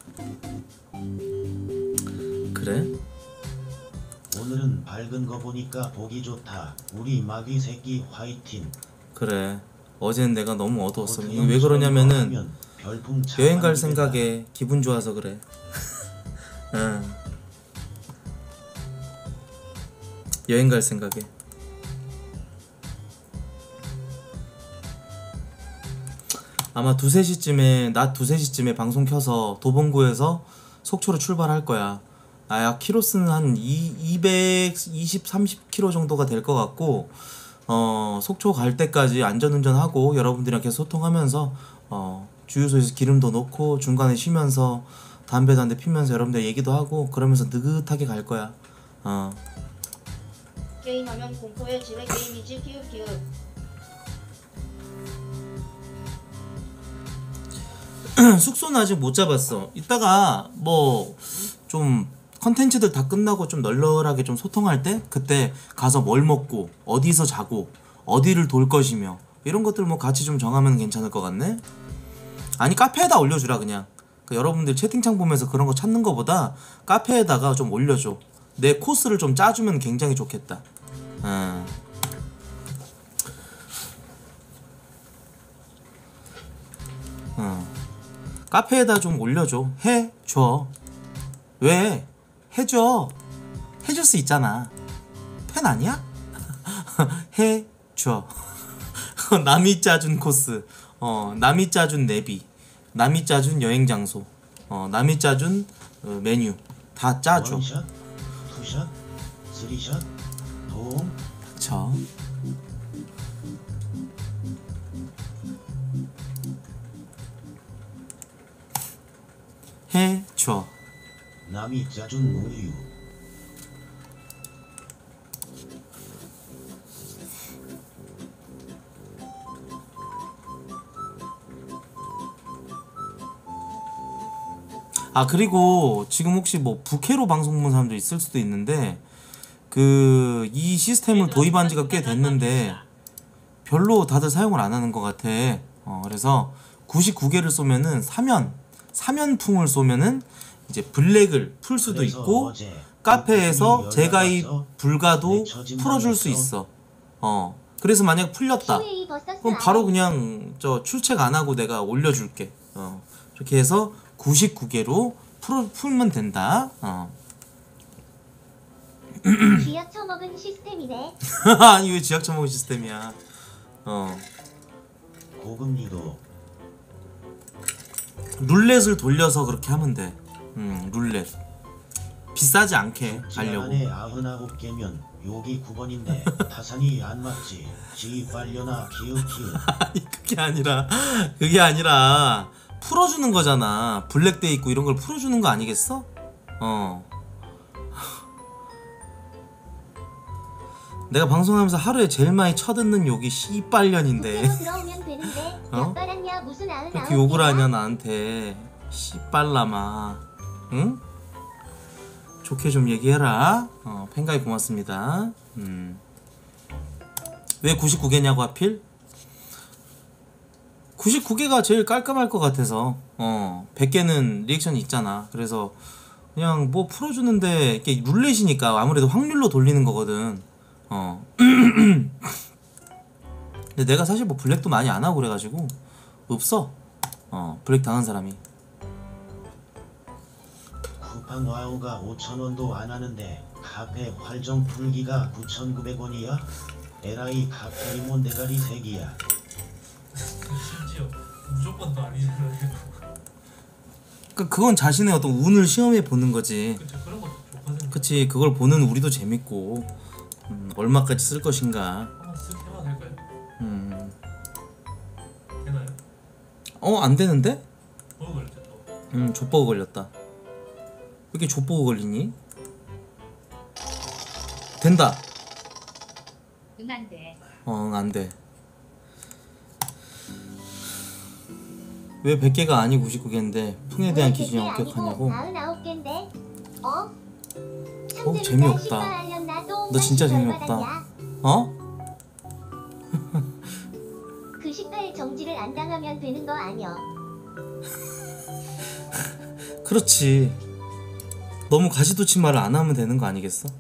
그래? 오늘은 밝은 거 보니까 보기 좋다. 우리 마귀 새끼 화이팅. 그래 어제는 내가 너무 어두웠어. 이게 오트넘 왜 그러냐면은 하면 별풍 차 여행 갈 만들겠다. 생각에 기분 좋아서 그래. 응. 여행 갈 생각에. 아마 두세 시쯤에 낮 두세 시쯤에 방송 켜서 도봉구에서 속초로 출발할 거야. 아야 키로수는 한 이백이십, 삼십 킬로미터 정도가 될 것 같고 어 속초 갈 때까지 안전운전하고 여러분들이랑 계속 소통하면서 어 주유소에서 기름도 넣고 중간에 쉬면서 담배도 한 대 피면서 여러분들 얘기도 하고 그러면서 느긋하게 갈 거야. 어 게임하면 공포의 지뢰 게임이지 키읔 키읔. 숙소는 아직 못 잡았어. 이따가 뭐 좀 컨텐츠들 다 끝나고 좀 널널하게 좀 소통할 때 그때 가서 뭘 먹고 어디서 자고 어디를 돌 것이며 이런 것들 뭐 같이 좀 정하면 괜찮을 것 같네. 아니 카페에다 올려주라 그냥. 그 여러분들 채팅창 보면서 그런 거 찾는 거보다 카페에다가 좀 올려줘. 내 코스를 좀 짜주면 굉장히 좋겠다. 음. 어. 카페에다 좀 올려줘. 해줘. 왜? 해줘. 해줄 수 있잖아. 팬 아니야? 해줘. 남이 짜준 코스. 어, 남이 짜준 내비. 남이 짜준 여행 장소. 어, 남이 짜준 어, 메뉴. 다 짜줘. 원샷? 투샷? 쓰리샷? 도움? 그쵸. 해줘. 남이 짜준 우유. 아 그리고 지금 혹시 뭐 부캐로 방송 본 사람도 있을 수도 있는데 그 이 시스템을 도입한 지가 꽤 됐는데 별로 다들 사용을 안 하는 것 같아. 어 그래서 구십구 개를 쏘면은 사면 사면풍을 쏘면은 이제 블랙을 풀 수도 그래서 있고 어제 카페에서 오픈이 재가입 열려가서 불가도 내 처진 풀어줄 수 당했어. 있어. 어 그래서 만약 풀렸다 큐에이 버서스 그럼 바로 아이. 그냥 저 출첵 안 하고 내가 올려줄게. 어 이렇게 해서 구십구 개로 풀, 풀면 된다. 어. 쥐약 처먹은 시스템이네. 아니 왜 지약 처먹은 시스템이야. 어 고금리도 룰렛을 돌려서 그렇게 하면 돼. 음 룰렛 비싸지 않게 가려고. 안에 아흔아홉 개면 여기 구 번인데 타산이 안 맞지. 지 빨려나 키읔 키읔. 아니 그게 아니라 그게 아니라 풀어주는 거잖아. 블랙데이 있고 이런 걸 풀어주는 거 아니겠어? 어 내가 방송하면서 하루에 제일 많이 쳐듣는 욕이 씨발년인데 부캐로 들어오면 되는데 어? 약 빨았냐 무슨 아흔 그렇게 아홉 욕을 개야? 하냐 나한테. 씨발라마. 응? 좋게 좀 얘기해라. 어 팬가이 고맙습니다. 음. 왜 구십구 개냐고 하필? 구십구 개가 제일 깔끔할 것 같아서. 어 백 개는 리액션이 있잖아. 그래서 그냥 뭐 풀어주는데 이게 룰렛이니까 아무래도 확률로 돌리는 거거든. 어 근데 내가 사실 뭐 블랙도 많이 안 하고 그래가지고 없어. 어 블랙 당한 사람이. 쿠팡 와우가 오천 원도 안 하는데 카페 활정 풀기가 구천구백 원이야? 에라이 카페 리몬 대가리 색이야. 심지어 무조건도 아니잖아요. 그 그건 자신의 어떤 운을 시험해 보는 거지. 그쵸, 그런 것도 좋거든요. 그치 그걸 보는 우리도 재밌고. 음, 얼마까지 쓸 것인가. 한번 쓱 해봐도 될까요? 음. 되나요? 어 안되는데? 뭐 걸렸죠 또? 음 족버그 걸렸다. 왜 이렇게 족버그 걸리니? 된다. 응 안돼. 어 안돼. 왜 백 개가 아니고 구십구 개인데 풍에 대한 기준이 엄격하냐고? 아흔 아홉 개인데 어? 어, 재미없다. 너 진짜 재미없다. 어? 그 십팔 정지를 안 당하면 되는 거 아니야? 그렇지. 너무 가시도치말을 안 하면 되는 거 아니겠어?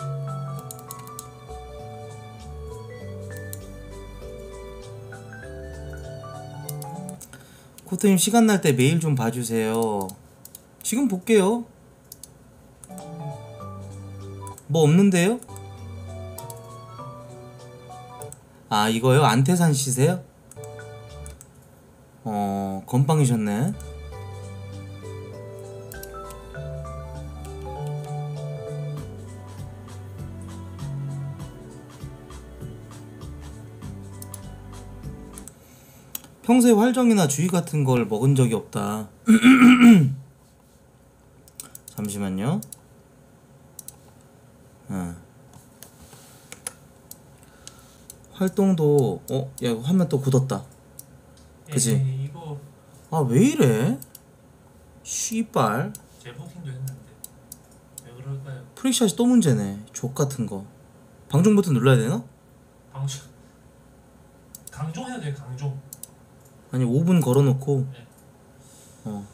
코트님 시간 날 때 메일 좀 봐주세요. 지금 볼게요. 뭐 없는데요? 아 이거요? 안태산 씨세요? 어 건빵이셨네. 평소에 활정이나 주의 같은 걸 먹은 적이 없다. 잠시만요. 어. 활동도 어? 야 이거 화면 또 굳었다. 그치? 에이, 이거 아 왜 이래? 씨발 재부팅도 했는데 왜 그럴까요? 프릭샷이 또 문제네. 족같은거. 방종 버튼 눌러야 되나? 방송 강종 해야 돼. 강종. 아니 오 분 걸어놓고 네. 어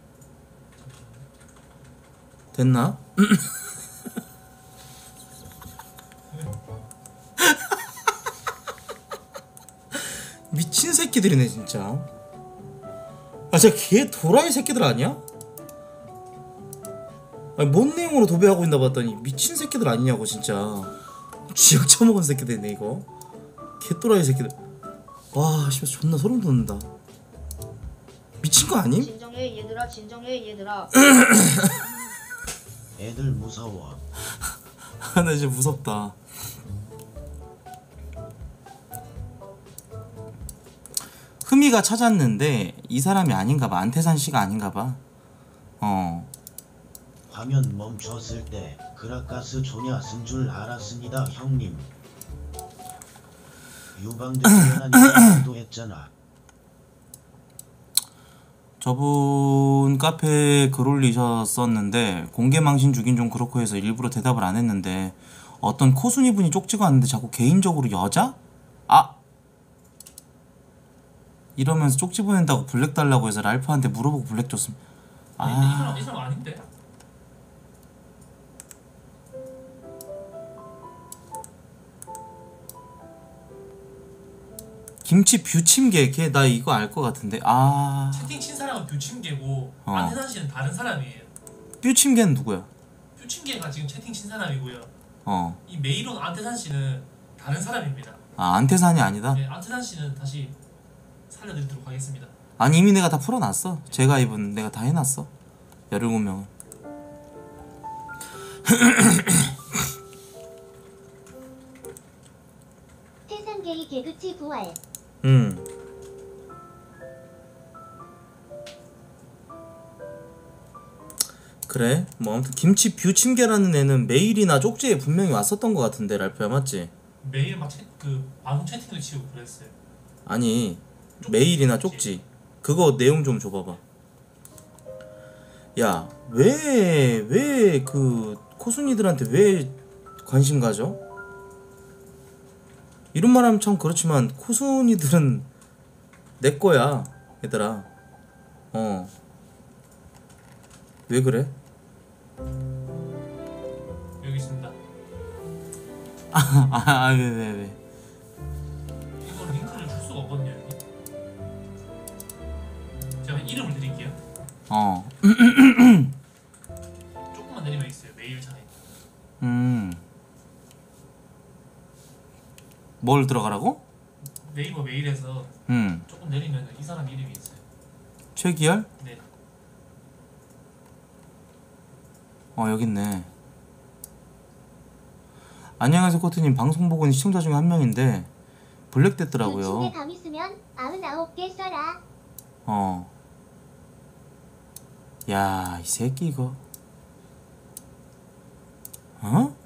됐나? 미친 새끼들이네 진짜. 아 진짜 개 도라이 새끼들 아니야? 아니 뭔 내용으로 도배하고 있나 봤더니 미친 새끼들 아니냐고 진짜. 지역 처먹은 새끼들이네 이거. 개 또라이 새끼들. 와 씨발 존나 소름 돋는다. 미친 거 아님? 진정해 얘들아 진정해 얘들아. 애들 무서워. 나 진짜 무섭다. 흠이가 찾았는데 이 사람이 아닌가봐. 안태산 씨가 아닌가봐. 어. 화면 멈췄을 때 그라가스 조냐 쓴 줄 알았습니다 형님. 유방되려나니까 기도했잖아. 저분 카페에 글 올리셨었는데 공개망신 주긴 좀 그렇고 해서 일부러 대답을 안 했는데 어떤 코순이 분이 쪽지가 왔는데 자꾸 개인적으로 여자? 아! 이러면서 쪽지 보낸다고 블랙 달라고 해서 랄프한테 물어보고 블랙 줬음. 아니 근데 이 아... 사람 이 사람 아닌데? 김치 뷰침개 걔 나 이거 알 것 같은데. 아... 채팅 친 사람은 뷰침개고 어. 안태산 씨는 다른 사람이에요. 뷰침개는 누구야? 뷰침개가 지금 채팅 친 사람이고요. 어. 이 메이론 안태산 씨는 다른 사람입니다. 아 안태산이 아니다? 네, 안태산 씨는 다시 살려드리도록 하겠습니다. 아니 이미 내가 다 풀어놨어. 제가 입은 내가 다 해놨어. 열일곱 명은. 태산게이 개그치 부활. 음. 그래? 뭐 아무튼 김치 뷰침개라는 애는 메일이나 쪽지에 분명히 왔었던 것 같은데 랄프야 맞지? 매일 막그 방송 채팅도 치고 그랬어요. 아니 메일이나 쪽지 그거 내용 좀 줘봐봐. 야 왜 왜 그 코순이들한테 왜 관심 가져? 이런 말 하면 참 그렇지만 코순이들은 내 거야 얘들아. 어 왜 그래? 여기 있습니다. 아 왜 왜 왜? 이거 링크를 줄 수가 없거든요. 여기. 제가 이름을 드릴게요. 어. 조금만 내리면 있어요. 메일 창에. 음. 뭘 들어가라고? 네이버 메일에서 음. 조금 내리면 이 사람 이름이 있어요. 최기열? 네. 어 여기 있네. 안녕하세요 코트님. 방송 보고 있는 시청자 중에 한 명인데 블랙 됐더라고요. 뷰침개 감 있으면 아흔아홉 개 써라. 어. 야, 이 새끼 이거. 어?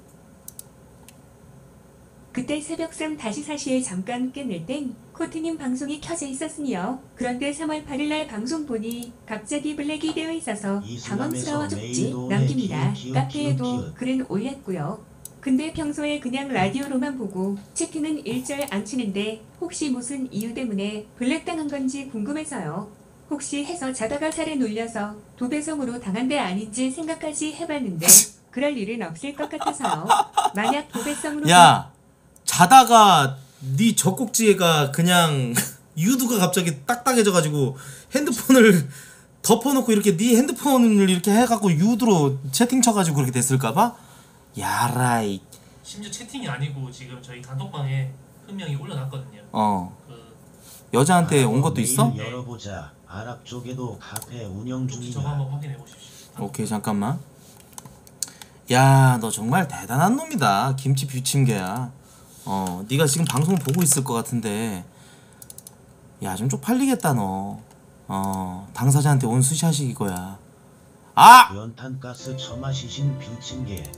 그때 새벽삼 다시 사시에 잠깐 깼을 땐 코트님 방송이 켜져 있었으니요. 그런데 삼월 팔일날 방송 보니 갑자기 블랙이 되어 있어서 당황스러워 죽지. 남깁니다. 카페에도 글은 올렸고요. 근데 평소에 그냥 라디오로만 보고 채팅은 일절 안 치는데 혹시 무슨 이유 때문에 블랙 당한 건지 궁금해서요. 혹시 해서 자다가 살에 눌려서 도배성으로 당한 데 아닌지 생각까지 해봤는데 그럴 일은 없을 것 같아서요. 만약 도배성으로 야, 자다가 네 젖꼭지가 그냥 유두가 갑자기 딱딱해져가지고 핸드폰을 덮어놓고 이렇게 네 핸드폰을 이렇게 해갖고 유두로 채팅 쳐가지고 그렇게 됐을까봐? 야라이. 심지어 채팅이 아니고 지금 저희 단톡방에 흠명이 올려놨거든요. 어. 그 여자한테 온 아랍어 것도 있어? 메일 열어보자. 아랍 쪽에도 카페 운영 혹시 저거 중이다. 한번 확인해 보십시오. 오케이 잠깐만. 야, 너 정말 대단한 놈이다. 김치 뷰침개야. 어, 네가 지금 방송 보고 있을 것 같은데, 야, 좀 쪽팔리겠다 너. 어, 당사자한테 온 수샷이 이거야. 아! 연탄가스 처마시신 뷰침개.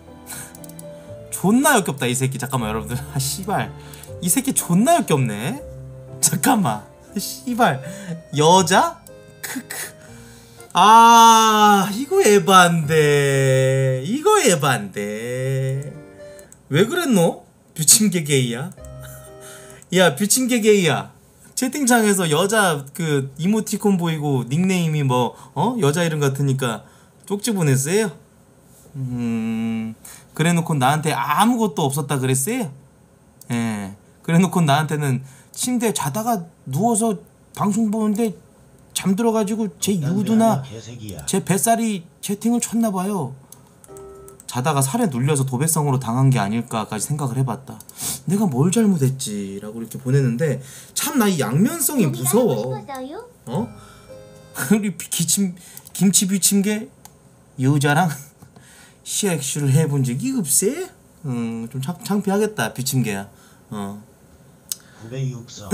존나 역겹다 이 새끼. 잠깐만 여러분들. 아 씨발, 이 새끼 존나 역겹네. 잠깐만. 씨발, 여자? 크크. 아, 이거 에반데. 이거 에반데. 왜 그랬노? 뷰침개 게이야? 야, 뷰침개 게이야. 채팅창에서 여자 그 이모티콘 보이고 닉네임이 뭐 어? 여자 이름 같으니까 쪽지 보냈어요? 음... 그래놓고 나한테 아무것도 없었다 그랬어요? 예. 그래놓고 나한테는 침대에 자다가 누워서 방송 보는데 잠들어가지고 제 유두나 개새끼야. 제 뱃살이 채팅을 쳤나봐요. 자다가 살에 눌려서 도배성으로 당한 게 아닐까까지 생각을 해봤다. 내가 뭘 잘못했지? 라고 이렇게 보냈는데 참 나 이 양면성이 여기가 무서워. 하고 싶었어요? 어? 우리 비- 기침 김치 비침개 여자랑 시엑슈를 해본 적이 없세? 음, 좀 창, 창피하겠다 비침개야. 어. 구백육서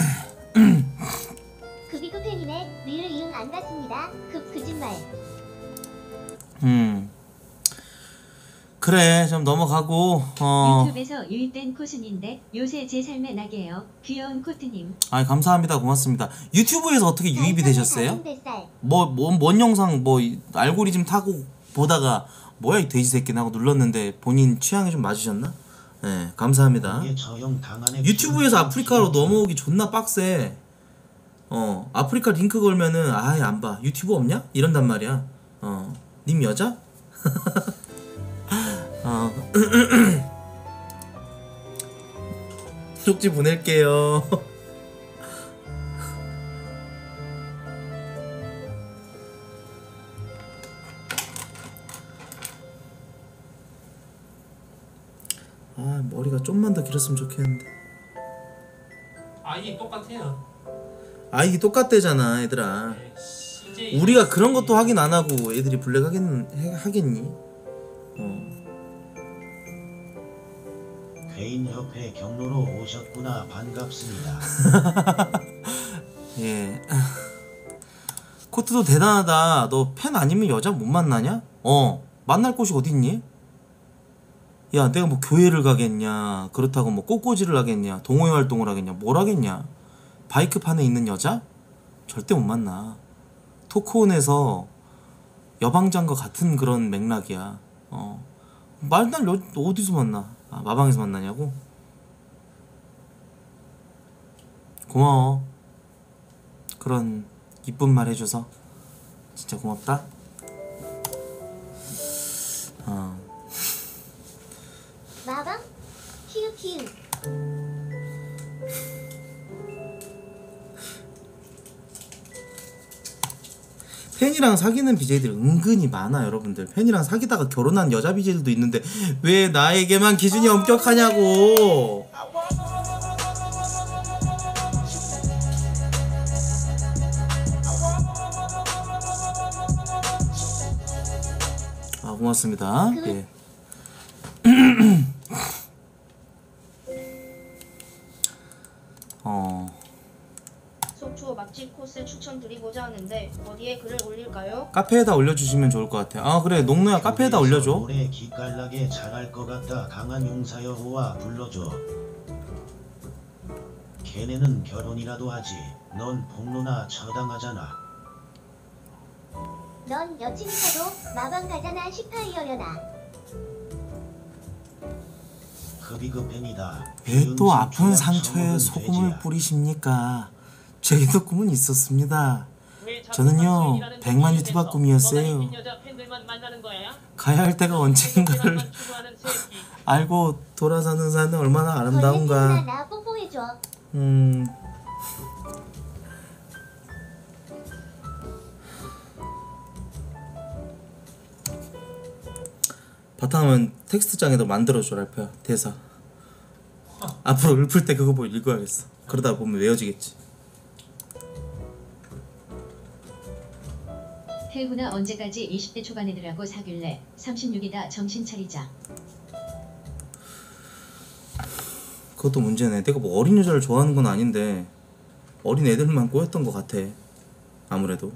급이 급팬이네. 리을 이응 안 갔습니다. 급 거짓말. 음. 그래 좀 넘어가고 어. 유튜브에서 유입된 코순인데 요새 제 삶의 낙이에요. 귀여운 코트님. 아 감사합니다 고맙습니다. 유튜브에서 어떻게 유입이 되셨어요? 뱃살. 뭐뭔뭔 영상 뭐 이- 알고리즘 타고 보다가 뭐야 이 돼지 새끼 하고 눌렀는데 본인 취향에 좀 맞으셨나? 네 감사합니다. 이게 저형 당한의 유튜브에서 피부 아프리카로 피부 넘어오기 존나 빡세. 어 아프리카 링크 걸면은 아예 안 봐. 유튜브 없냐? 이런단 말이야. 어님 여자? 어 쪽지 보낼게요. 아 머리가 좀만 더 길었으면 좋겠는데. 아이 똑같아요. 아 이게 똑같대잖아 얘들아. 네, 씨제이 우리가 그런 것도 확인 안 하고 애들이 블랙 하겠, 하겠니? 어. 개인협회 경로로 오셨구나. 반갑습니다. 예. 코트도 대단하다. 너 팬 아니면 여자 못 만나냐? 어. 만날 곳이 어딨니? 야 내가 뭐 교회를 가겠냐, 그렇다고 뭐 꽃꽂이를 하겠냐, 동호회 활동을 하겠냐, 뭘 하겠냐. 바이크판에 있는 여자? 절대 못 만나. 토크온에서 여방장과 같은 그런 맥락이야. 어. 말날 어디서 만나? 아, 마방에서 만나냐고? 고마워. 그런 이쁜 말 해줘서 진짜 고맙다. 어. 마방? 키읔 키읔. 팬이랑 사귀는 비제이들 은근히 많아 여러분들. 팬이랑 사귀다가 결혼한 여자 비제이들도 있는데 왜 나에게만 기준이 엄격하냐고. 아 고맙습니다. 예. 어 속초 맛집 코스 추천드리고자 하는데 어디에 글을 올릴까요? 카페에다 올려주시면 좋을 것 같아요. 아 그래 농노야 카페에다 올려줘. 노래 기깔나게 잘할 것 같다. 강한 용사여호와 불러줘. 걔네는 결혼이라도 하지. 넌 폭로나 처당하잖아. 넌 여친 있어도 마방 가잖아. 십파이어려나. 급이급팬이다. 왜 또 아픈 상처에 소금을 뿌리십니까? 저희도 꿈은 있었습니다. 저는요 백만 유튜버 꿈이었어요. 가야 할 때가 언젠가를 알고 돌아서는 삶이 얼마나 걸레 아름다운가. 나 뽀뽀해줘. 음 바탕화면 텍스트장에도 만들어줘 랄프야 대사. 앞으로 읊을 때 그거 보고 읽어야겠어. 그러다 보면 외워지겠지. 태훈아 언제까지 이십 대 초반 애들하고 사귈래? 삼십육이다 정신 차리자. 그것도 문제네. 내가 뭐 어린 여자를 좋아하는 건 아닌데 어린 애들만 꼬였던 것 같아. 아무래도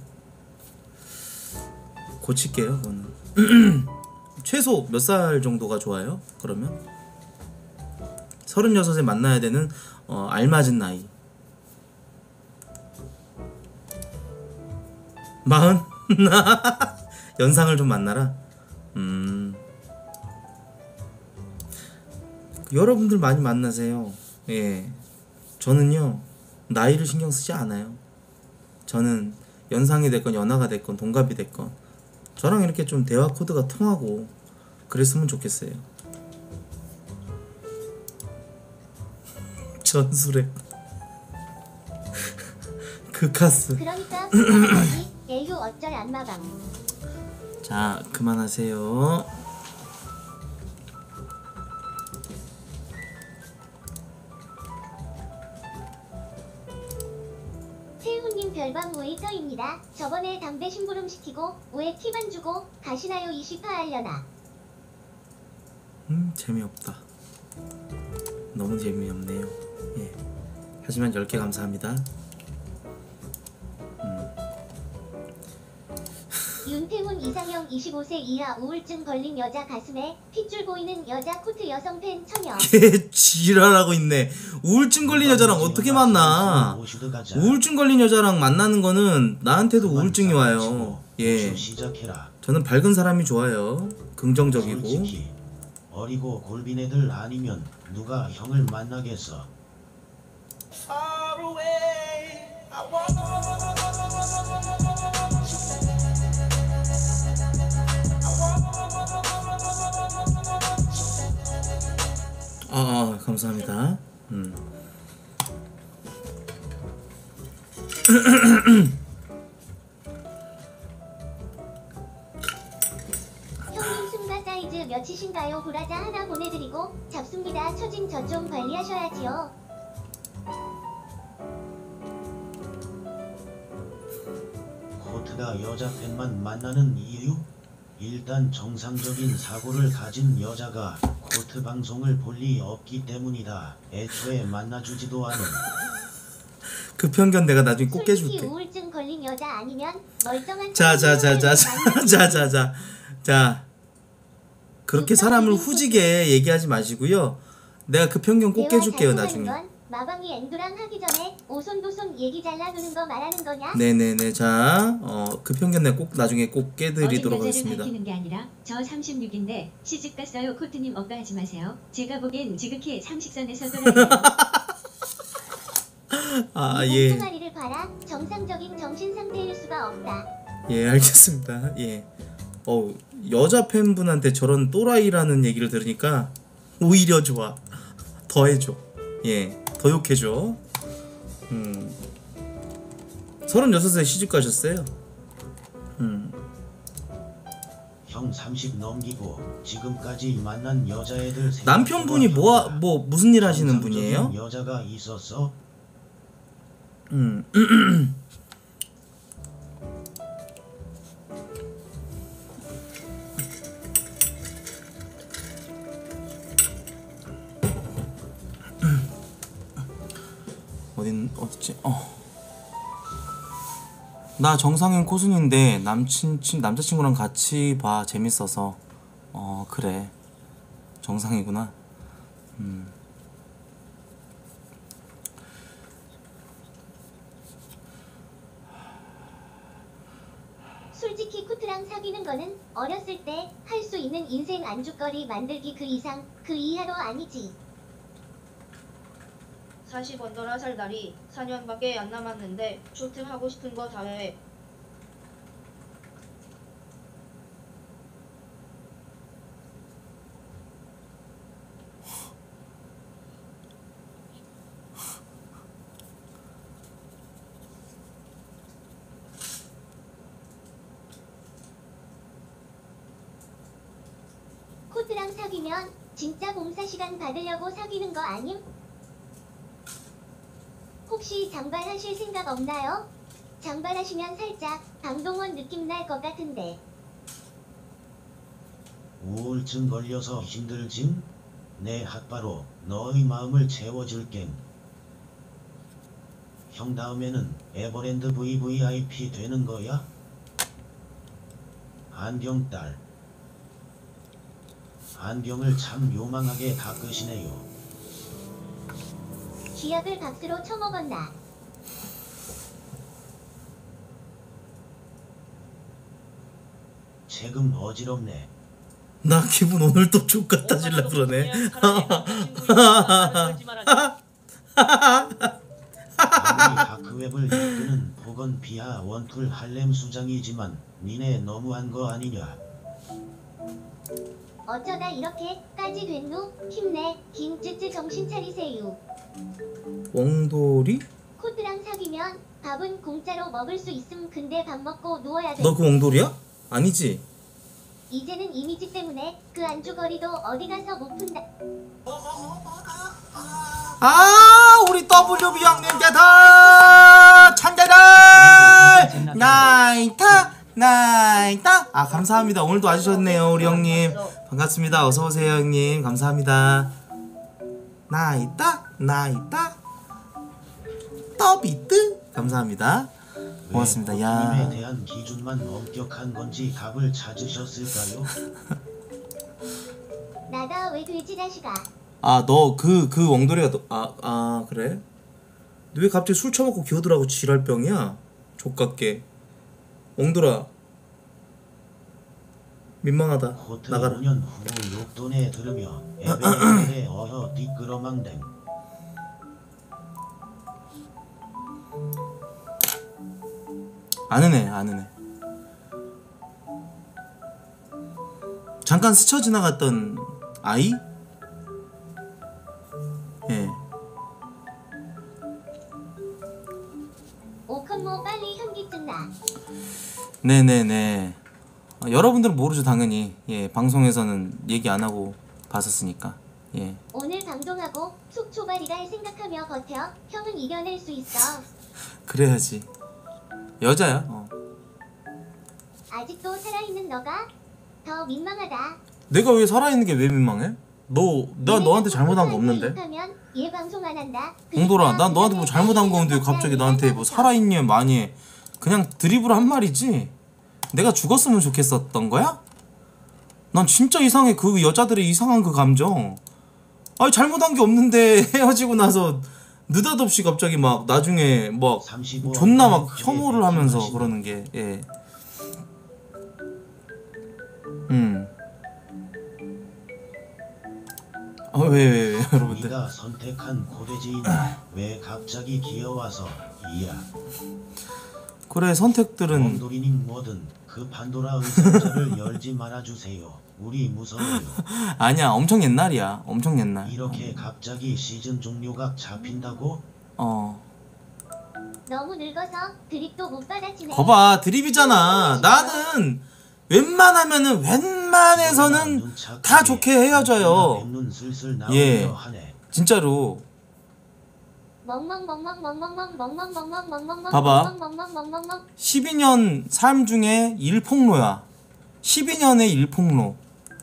고칠게요 그거는. 최소 몇 살 정도가 좋아요? 그러면 서른여섯에 만나야 되는 어, 알맞은 나이. 마흔? 연상을 좀 만나라. 음. 여러분들 많이 만나세요. 예. 저는요 나이를 신경 쓰지 않아요. 저는 연상이 됐건 연하가 됐건 동갑이 됐건 저랑 이렇게 좀 대화 코드가 통하고 그랬으면 좋겠어요. 전술에 극카스. 그러니까 부탁하지. 에휴 어쩔 안마방. 자 그만하세요. 태훈님 별방 모이터입니다. 저번에 담배 심부름 시키고 오에 팁 안 주고 가시나요? 이십파 하려나. 음 재미없다. 너무 재미없네요. 예. 하지만 열 개 감사합니다. 윤태훈 이상형 이십오 세 이하 우울증 걸린 여자 가슴에 핏줄 보이는 여자 코트 여성 팬 처녀. 걔 지랄하고 있네. 우울증 걸린 여자랑 어떻게 만나? 우울증 걸린 여자랑 만나는 거는 나한테도 우울증이 와요. 예. 저는 밝은 사람이 좋아요. 긍정적이고. 솔직히 어리고 골빈 애들 아니면 누가 형을 만나겠어. 아, 아 감사합니다. 음. 형님 승가 사이즈 몇이신가요? 브라자 하나 보내드리고 잡습니다. 처진 저 좀 관리하셔야지요. 코트가 여자 팬만 만나는 이유? 일단 정상적인 사고를 가진 여자가 코트 방송을 볼 리 없기 때문이다. 애초에 만나주지도 않은. 그 편견 내가 나중에 꼭 솔직히 깨줄게. 우울증 걸린 여자 아니면 멀쩡한 자자자자자자자자 자 그렇게 사람을 후지게 얘기하지 마시고요. 내가 그 편견 꼭 깨줄게요 나중에. 마방이 엔도랑 하기 전에 오손도손 얘기 잘라두는 거 말하는 거냐? 네네네. 자, 어, 그 편견 내가 꼭 나중에 꼭 깨드리도록 어린 여자를 하겠습니다. 밝히는 게 아니라 저 삼십육인데 시집 갔어요. 코트님 억까하지 마세요. 제가 보기엔 지극히 상식선에서 돌아요. 아 이 예. 꽁충아리를 봐라. 정상적인 정신 상태일 수가 없다. 예 알겠습니다. 예. 어 여자 팬분한테 저런 또라이라는 얘기를 들으니까 오히려 좋아. 더 해줘. 예. 더 욕해줘. 음. 서른여섯 세 시집 가셨어요. 음. 형 삼십 넘기고 지금까지 만난 여자애들 남편분이 뭐, 뭐 무슨 일 하시는 정상적인 분이에요? 여자가 있었어? 음. 어딘 어딨지? 어. 나 정상인 코순인데 남친 친 남자친구랑 같이 봐. 재밌어서. 어 그래. 정상이구나. 음. 솔직히 코트랑 사귀는 거는 어렸을 때 할 수 있는 인생 안주거리 만들기 그 이상 그 이하로 아니지. 사십 언더라 살 날이 사 년밖에 안 남았는데 쇼트 하고 싶은 거 다 해. 코트랑 사귀면 진짜 봉사 시간 받으려고 사귀는 거 아님? 혹시 장발하실 생각 없나요? 장발하시면 살짝 강동원 느낌 날 것 같은데. 우울증 걸려서 힘들징? 내 핫바로 너의 마음을 채워줄겐. 형 다음에는 에버랜드 브이브이아이피 되는 거야? 안경딸. 안경을 참 요망하게 닦으시네요. 쥐약을 박스로 처먹었나? 지금 어지럽네. 나 기분 오늘 또 족같아질라 그러네. 아무리 다크웹을 이끄는 복은 비하 원툴 할렘 수장이지만 니네 너무한 거 아니냐. 어쩌다 이렇게까지 됐누? 힘내. 김쯔쯔 정신 차리세요. 웡돌이? 코트랑 사귀면 밥은 공짜로 먹을 수 있음. 근데 밥 먹고 누워야 돼. 너 그 웡돌이야? 아니지. 이제는 이미지 때문에 그 안주거리도 어디 가서 못 푼다. 아 우리 더블유비 형님께서 천대를 나이타 나이다. 아 감사합니다. 오늘도 와주셨네요 우리 형님. 반갑습니다. 어서 오세요 형님. 감사합니다. 나이다 나이다 더비트 감사합니다. 고맙습니다. 야. 에 대한 기준만 엄격한 건지 답을 찾으셨을까요? 나다 왜 돼지 자식아. 아 너 그 그 웡돌이가 아아 아, 그래? 너 왜 갑자기 술 처먹고 기어들하고 지랄병이야? 족같게. 웡돌아 민망하다. 호텔 나가라. 오 년 후 욕돈에 들으며 에베에베 어허 띠끄러망댕. 아는 애 아는 애. 잠깐 스쳐 지나갔던 아이? 예. 오컨모 빨리 현기증 나. 네네네. 어, 여러분들은 모르죠 당연히. 예 방송에서는 얘기 안 하고 봤었으니까. 예. 오늘 방송하고 속초발이랄 생각하며 버텨. 형은 이겨낼 수 있어. 그래야지. 여자야. 어. 아직도 살아있는 너가 더 민망하다. 내가 왜 살아있는 게 왜 민망해? 너, 나 너한테 잘못한 거 없는데? 욕하면 얘 방송 안 한다. 옹돌아, 난 너한테 뭐 잘못한 거 없는데 왜 갑자기 나한테 뭐 살아있니 많이 해. 그냥 드리블 한 말이지. 내가 죽었으면 좋겠었던 거야? 난 진짜 이상해. 그 여자들의 이상한 그 감정. 아니 잘못한 게 없는데 헤어지고 나서 느닷없이 갑자기 막 나중에 막 존나 막 혐오를 하면서 그러는 게. 예. 음. 어, 왜, 왜, 왜, 여러분들. 네가 선택한 고대지인이 왜 갑자기 기어와서 이야. 그래, 선택들은. 옹돌이님 뭐든 그 판도라 의상자를 열지 말아주세요. 우리 무서워요. 아니야, 엄청 옛날이야. 엄청 옛날. 이렇게 갑자기 시즌 종료가 잡힌다고? 어. 너무 늙어서 드립도 못 받아치네. 거봐, 드립이잖아. 나는 웬만하면은 웬만해서는 다 좋게 헤어져요. 예, 진짜로. 봐봐. 십이 년 삶 중에 일폭로야. 십이 년의 일폭로.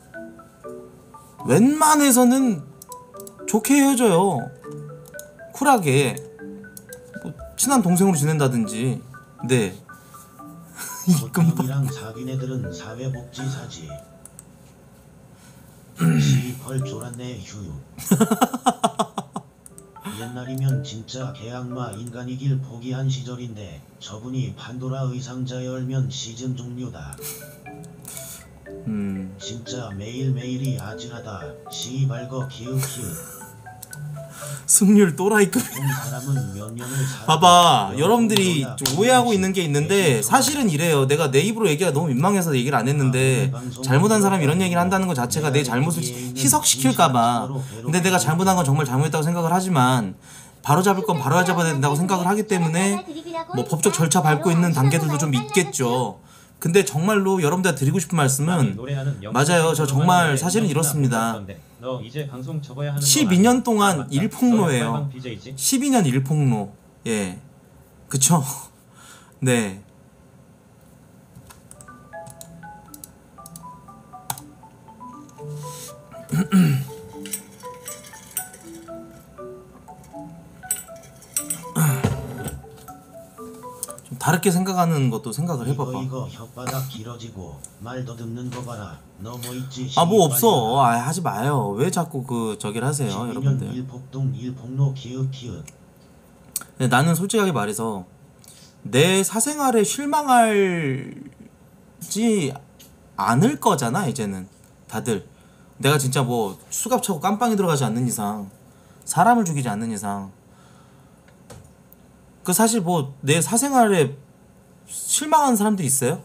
웬만해서는 좋게 헤어져요. 쿨하게. 뭐 친한 동생으로 지낸다든지. 네. 보통이랑 사귄 애들은 사회복지사지. 시펄 졸았네 휴. 옛날이면 진짜 개악마 인간이길 포기한 시절인데 저분이 판도라 의상자 열면 시즌 종료다. 음. 진짜 매일매일이 아찔하다. 시발거 기웃기웃. 승률 또라이급. 봐봐, 여러분들이 좀 오해하고 있는 게 있는데 사실은 이래요. 내가 내 입으로 얘기가 너무 민망해서 얘기를 안 했는데 잘못한 사람이 이런 얘기를 한다는 것 자체가 내 잘못을 희석시킬까봐. 근데 내가 잘못한 건 정말 잘못했다고 생각을 하지만 바로잡을 건 바로잡아야 된다고 생각을 하기 때문에 뭐 법적 절차 밟고 있는 단계들도 좀 있겠죠. 근데 정말로 여러분들 드리고 싶은 말씀은 맞아요. 저 정말 사실은 이렇습니다. 십이 년 동안 일폭로예요. 십이 년 일폭로. 예. 그쵸? 네. 좀 다르게 생각하는 것도 생각을 해봐봐. 이거, 이거 혓바닥 길어지고 말 더듬는 거 봐라. 너 뭐 있지? 아 뭐 없어. 아 하지 마요. 왜 자꾸 그 저기를 하세요, 여러분들. 일폭동 일폭로 기웃 기웃. 근데 나는 솔직하게 말해서 내 사생활에 실망하지 않을 거잖아 이제는 다들. 내가 진짜 뭐 수갑 차고 깜빵에 들어가지 않는 이상, 사람을 죽이지 않는 이상, 그 사실 뭐 내 사생활에 실망하는 사람들이 있어요?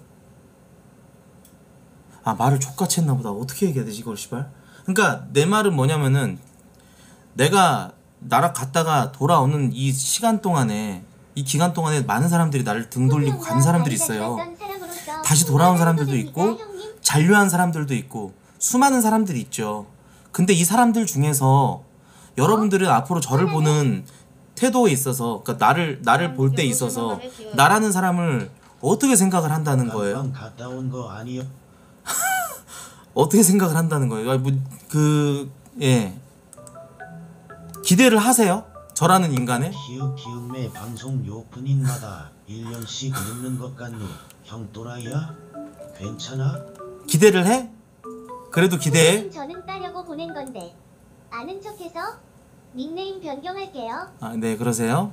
아 말을 족같이 했나 보다. 어떻게 얘기해야 되지 이걸 씨발. 그러니까 내 말은 뭐냐면은 내가 나라 갔다가 돌아오는 이 시간 동안에, 이 기간 동안에 많은 사람들이 나를 등 돌리고 간 사람들이 있어요. 다시 돌아온 사람들도 있고 잔류한 사람들도 있고 수많은 사람들이 있죠. 근데 이 사람들 중에서 여러분들은 앞으로 저를 보는 태도에 있어서, 그러니까 나를 나를 볼 때 있어서 나라는 사람을 어떻게 생각을 한다는 거예요? 깜빵 갔다 온 거 아니요? 어떻게 생각을 한다는 거예요? 아니, 뭐, 그, 예. 기대를 하세요? 저라는 인간에? 키읔 키읔매 방송 오프닝마다 일 년씩 늦는 것 같노. 형 또라이야? 괜찮아? 기대를 해? 그래도 기대해? 저는 따려고 보낸 건데 아는 척해서 닉네임 변경할게요. 아, 네, 그러세요?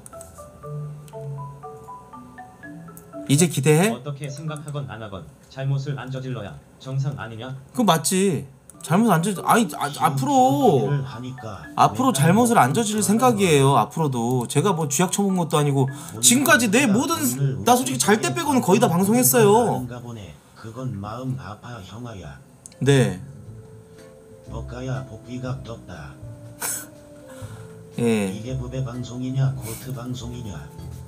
이제 기대해? 어떻게 생각하건 안 하건 잘못을 안 저질러야 정상 아니냐? 그거 맞지. 잘못 안 저질, 아니, 아, 앞으로, 앞으로 잘못을 안 저질 생각이에요, 앞으로도. 제가 뭐 쥐약 쳐본 것도 아니고, 지금까지 내 모든, 나 솔직히 잘 때 빼고는 거의 다 방송했어요. 그건 마음 아파 형아야. 네. 버까야 복귀각 떴다. 예. 이게 부배 방송이냐 코트 방송이냐?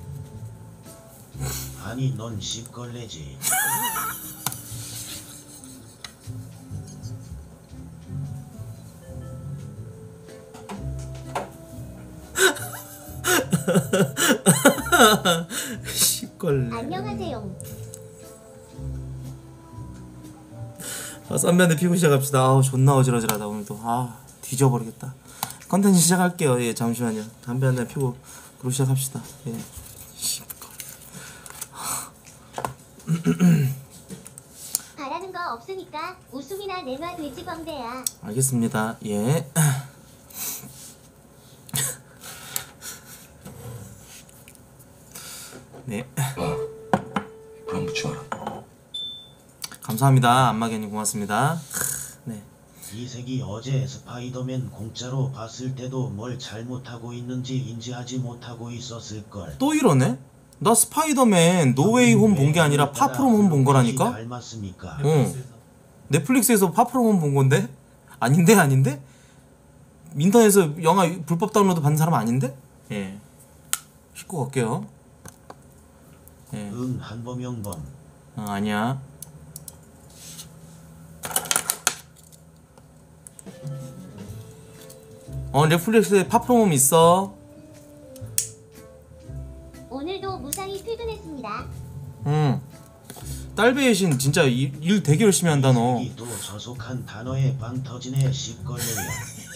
아니 넌 씹걸레지. 씨걸레. 안녕하세요. 아, 쌈면에 피고 시작합시다. 아우 존나 어지러지하다 오늘도. 아 뒤져버리겠다. 컨텐츠 시작할게요. 예 잠시만요. 담배 한 대 피고 그리고 시작합시다. 예. 바라는 거 없으니까 웃음이나 내놔 돼지범대야. 알겠습니다. 예. 네. 그럼 붙여라. 감사합니다. 안마개님 고맙습니다. 네. 이색이 어제 스파이더맨 공짜로 봤을 때도 뭘 잘못하고 있는지 인지하지 못하고 있었을걸. 또 이러네? 나 스파이더맨 노웨이 홈 본 게 아니라 파프롬 홈 본 거라니까? 닮았습니까? 응. 넷플릭스에서 파프롬 홈 본 건데? 아닌데 아닌데? 인터넷에서 영화 불법 다운로드 받는 사람 아닌데? 예. 씻고 갈게요. 예. 응 한범영범. 어, 아니야. 어 넷플릭스에 파프롬 있어. 오늘도 무사히 퇴근했습니다. 응. 딸배의 신 진짜 일, 일 되게 열심히 한다 너. 또 저속한 단어에 빵 터지네 씹걸레야.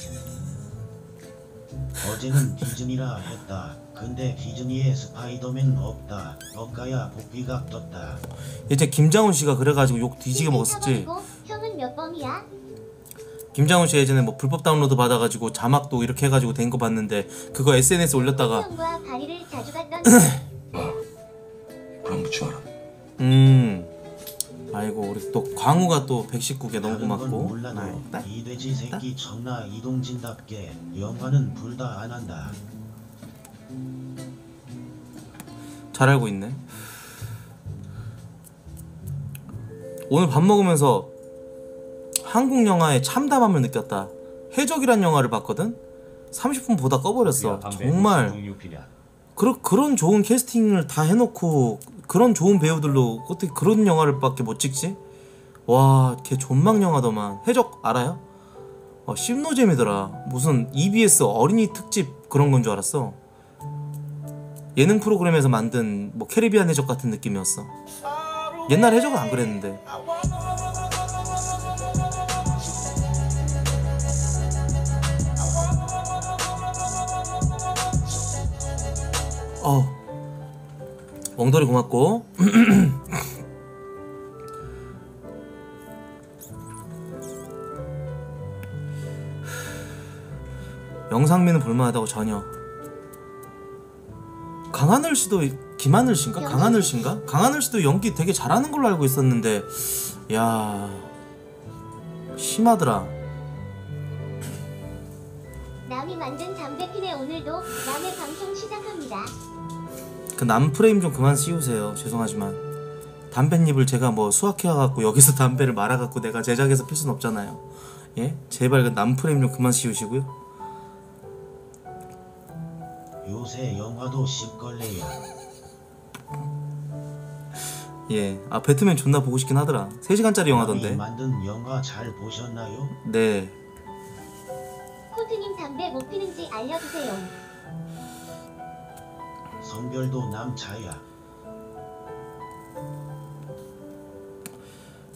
어제는 디즈니라 했다. 근데 디즈니에 스파이더맨 없다. 버까야 복귀각 떴다. 이제 김장훈 씨가 그래가지고 욕 뒤지게 먹었었지. 타버리고 형은 몇 범이야? 김장훈 씨 예전에 뭐 불법 다운로드 받아가지고 자막도 이렇게 해가지고 된 거 봤는데 그거 에스엔에스 올렸다가 형과 바리를 자주 갔던 그럼 붙여라. 음 아이고 우리 또 광우가 또 백십구 개 너무 다른 건 고맙고. 몰라도 아이, 이 돼지 새끼 청라 이동진답게 영화는 불 다 안 한다. 잘 알고 있네. 오늘 밥 먹으면서 한국 영화의 참담함을 느꼈다. 해적이란 영화를 봤거든. 삼십 분 보다 꺼버렸어. 정말 그런 그런 좋은 캐스팅을 다 해놓고 그런 좋은 배우들로 어떻게 그런 영화를 밖에 못 찍지? 와, 걔 존망 영화더만. 해적 알아요? 어, 씹노잼이더라. 무슨 이비에스 어린이 특집 그런 건 줄 알았어. 예능 프로그램에서 만든 뭐 캐리비안 해적 같은 느낌이었어. 옛날 해적은 안 그랬는데. 어, 멍돌이 고맙고. 영상미는 볼만하다고 전혀. 강하늘 씨도 김하늘 씨인가? 강하늘 씨인가? 강하늘 씨도 연기 되게 잘하는 걸로 알고 있었는데, 야 심하더라. 남이 만든 담배 피네. 오늘도 남의 방송 시작합니다. 그 남 프레임 좀 그만 씌우세요. 죄송하지만 담뱃잎을 제가 뭐 수확해와갖고 여기서 담배를 말아갖고 내가 제작해서 필 순 없잖아요. 예? 제발 그 남 프레임 좀 그만 씌우시고요. 요새 영화도 씹걸레야. 예, 아 배트맨 존나 보고 싶긴 하더라. 세 시간짜리 영화던데. 만든 영화 잘 보셨나요? 네. 코트님 담배 못 피는지 알려주세요. 성별도 남자야.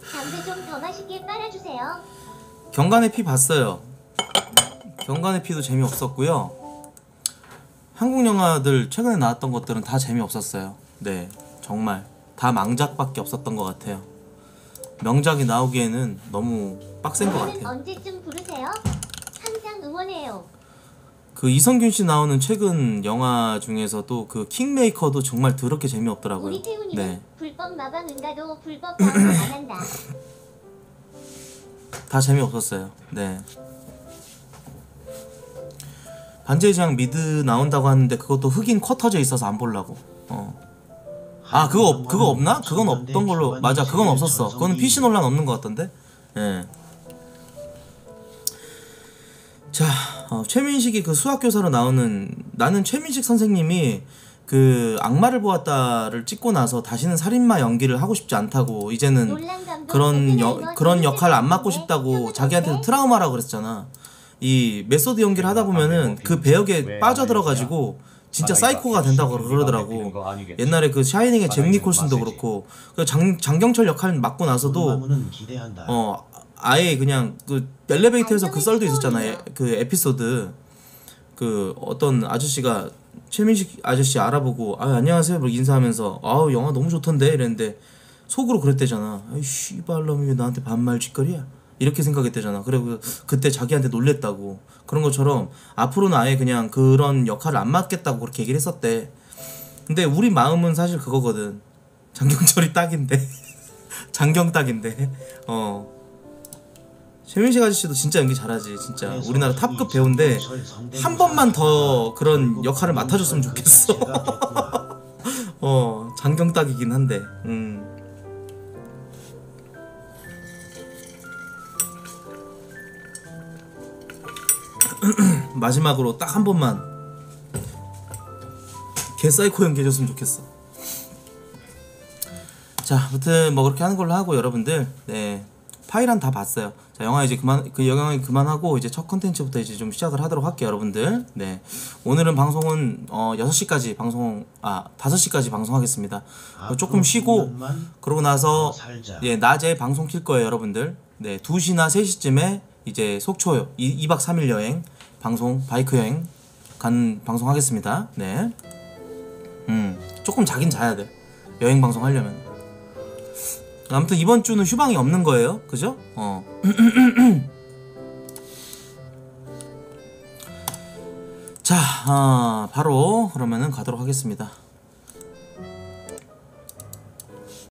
담배 좀 더 맛있게 빨아주세요. 경간의 피 봤어요. 경간의 피도 재미없었고요. 한국 영화들 최근에 나왔던 것들은 다 재미없었어요. 네, 정말 다 망작밖에 없었던 것 같아요. 명작이 나오기에는 너무 빡센 것 노래는 같아요. 언제쯤 부르세요? 항상 응원해요. 그 이성균 씨 나오는 최근 영화 중에서도 그 킹메이커도 정말 더럽게 재미없더라고요. 우리 태훈이는 네, 불법 마방 응가도 불법 방송 안 한다. 다 재미없었어요. 네. 반지의 제왕 미드 나온다고 하는데 그것도 흑인 쿼터져 있어서 안 보려고. 어. 아 그거 없, 그거 없나? 그건 없던 걸로. 맞아, 그건 없었어. 그거는 피씨 논란 없는 것 같던데. 예. 자, 어, 최민식이 그 수학 교사로 나오는, 나는 최민식 선생님이 그 악마를 보았다를 찍고 나서 다시는 살인마 연기를 하고 싶지 않다고, 이제는 놀란 감독 그런 여, 오펜하이머 그런 역할 안 맡고 재밌게 싶다고 봤는데 자기한테도 트라우마라고 그랬잖아. 이 메소드 연기를 하다 보면은 그 배역에 빠져들어가지고 진짜 사이코가 된다고 그러더라고. 옛날에 그 샤이닝의 잭 니콜슨도 그렇고, 그 장, 장경철 역할 맡고 나서도 마무는 기대한다. 어 아예 그냥 그 엘리베이터에서 그 썰도 있었잖아요. 그 에피소드, 그 어떤 아저씨가 최민식 아저씨 알아보고 아 안녕하세요 뭐 인사하면서 아우 영화 너무 좋던데 이랬는데 속으로 그랬대잖아. 아이 씨발놈이 왜 나한테 반말 짓거리야 이렇게 생각했대잖아. 그리고 그때 자기한테 놀랬다고. 그런 것처럼 앞으로는 아예 그냥 그런 역할을 안 맡겠다고 그렇게 얘기를 했었대. 근데 우리 마음은 사실 그거거든. 장경철이 딱인데 장경딱인데 어 최민식 아저씨도 진짜 연기 잘하지. 진짜 우리나라 탑급 배우인데 한 번만 더 그런 역할을 맡아줬으면 좋겠어. 어 장경딱이긴 한데 음. 마지막으로 딱 한 번만 개사이코 연기 해줬으면 좋겠어. 자, 아무튼 뭐 그렇게 하는 걸로 하고 여러분들, 네 파이란 다 봤어요. 자, 영화 이제 그만, 그 영화 그만하고 이제 첫 컨텐츠부터 이제 좀 시작을 하도록 할게요, 여러분들. 네, 오늘은 방송은 어 여섯 시까지 방송, 아 다섯 시까지 방송하겠습니다. 어, 조금 쉬고 그러고 나서 예 낮에 방송 킬 거예요, 여러분들. 네, 두 시나 세 시쯤에 이제 속초 이 박 삼 일 여행 방송, 바이크 여행 간 방송 하겠습니다. 네, 음 조금 자긴 자야 돼, 여행 방송 하려면. 아무튼 이번 주는 휴방이 없는 거예요, 그죠? 어. 자, 어, 바로 그러면은 가도록 하겠습니다.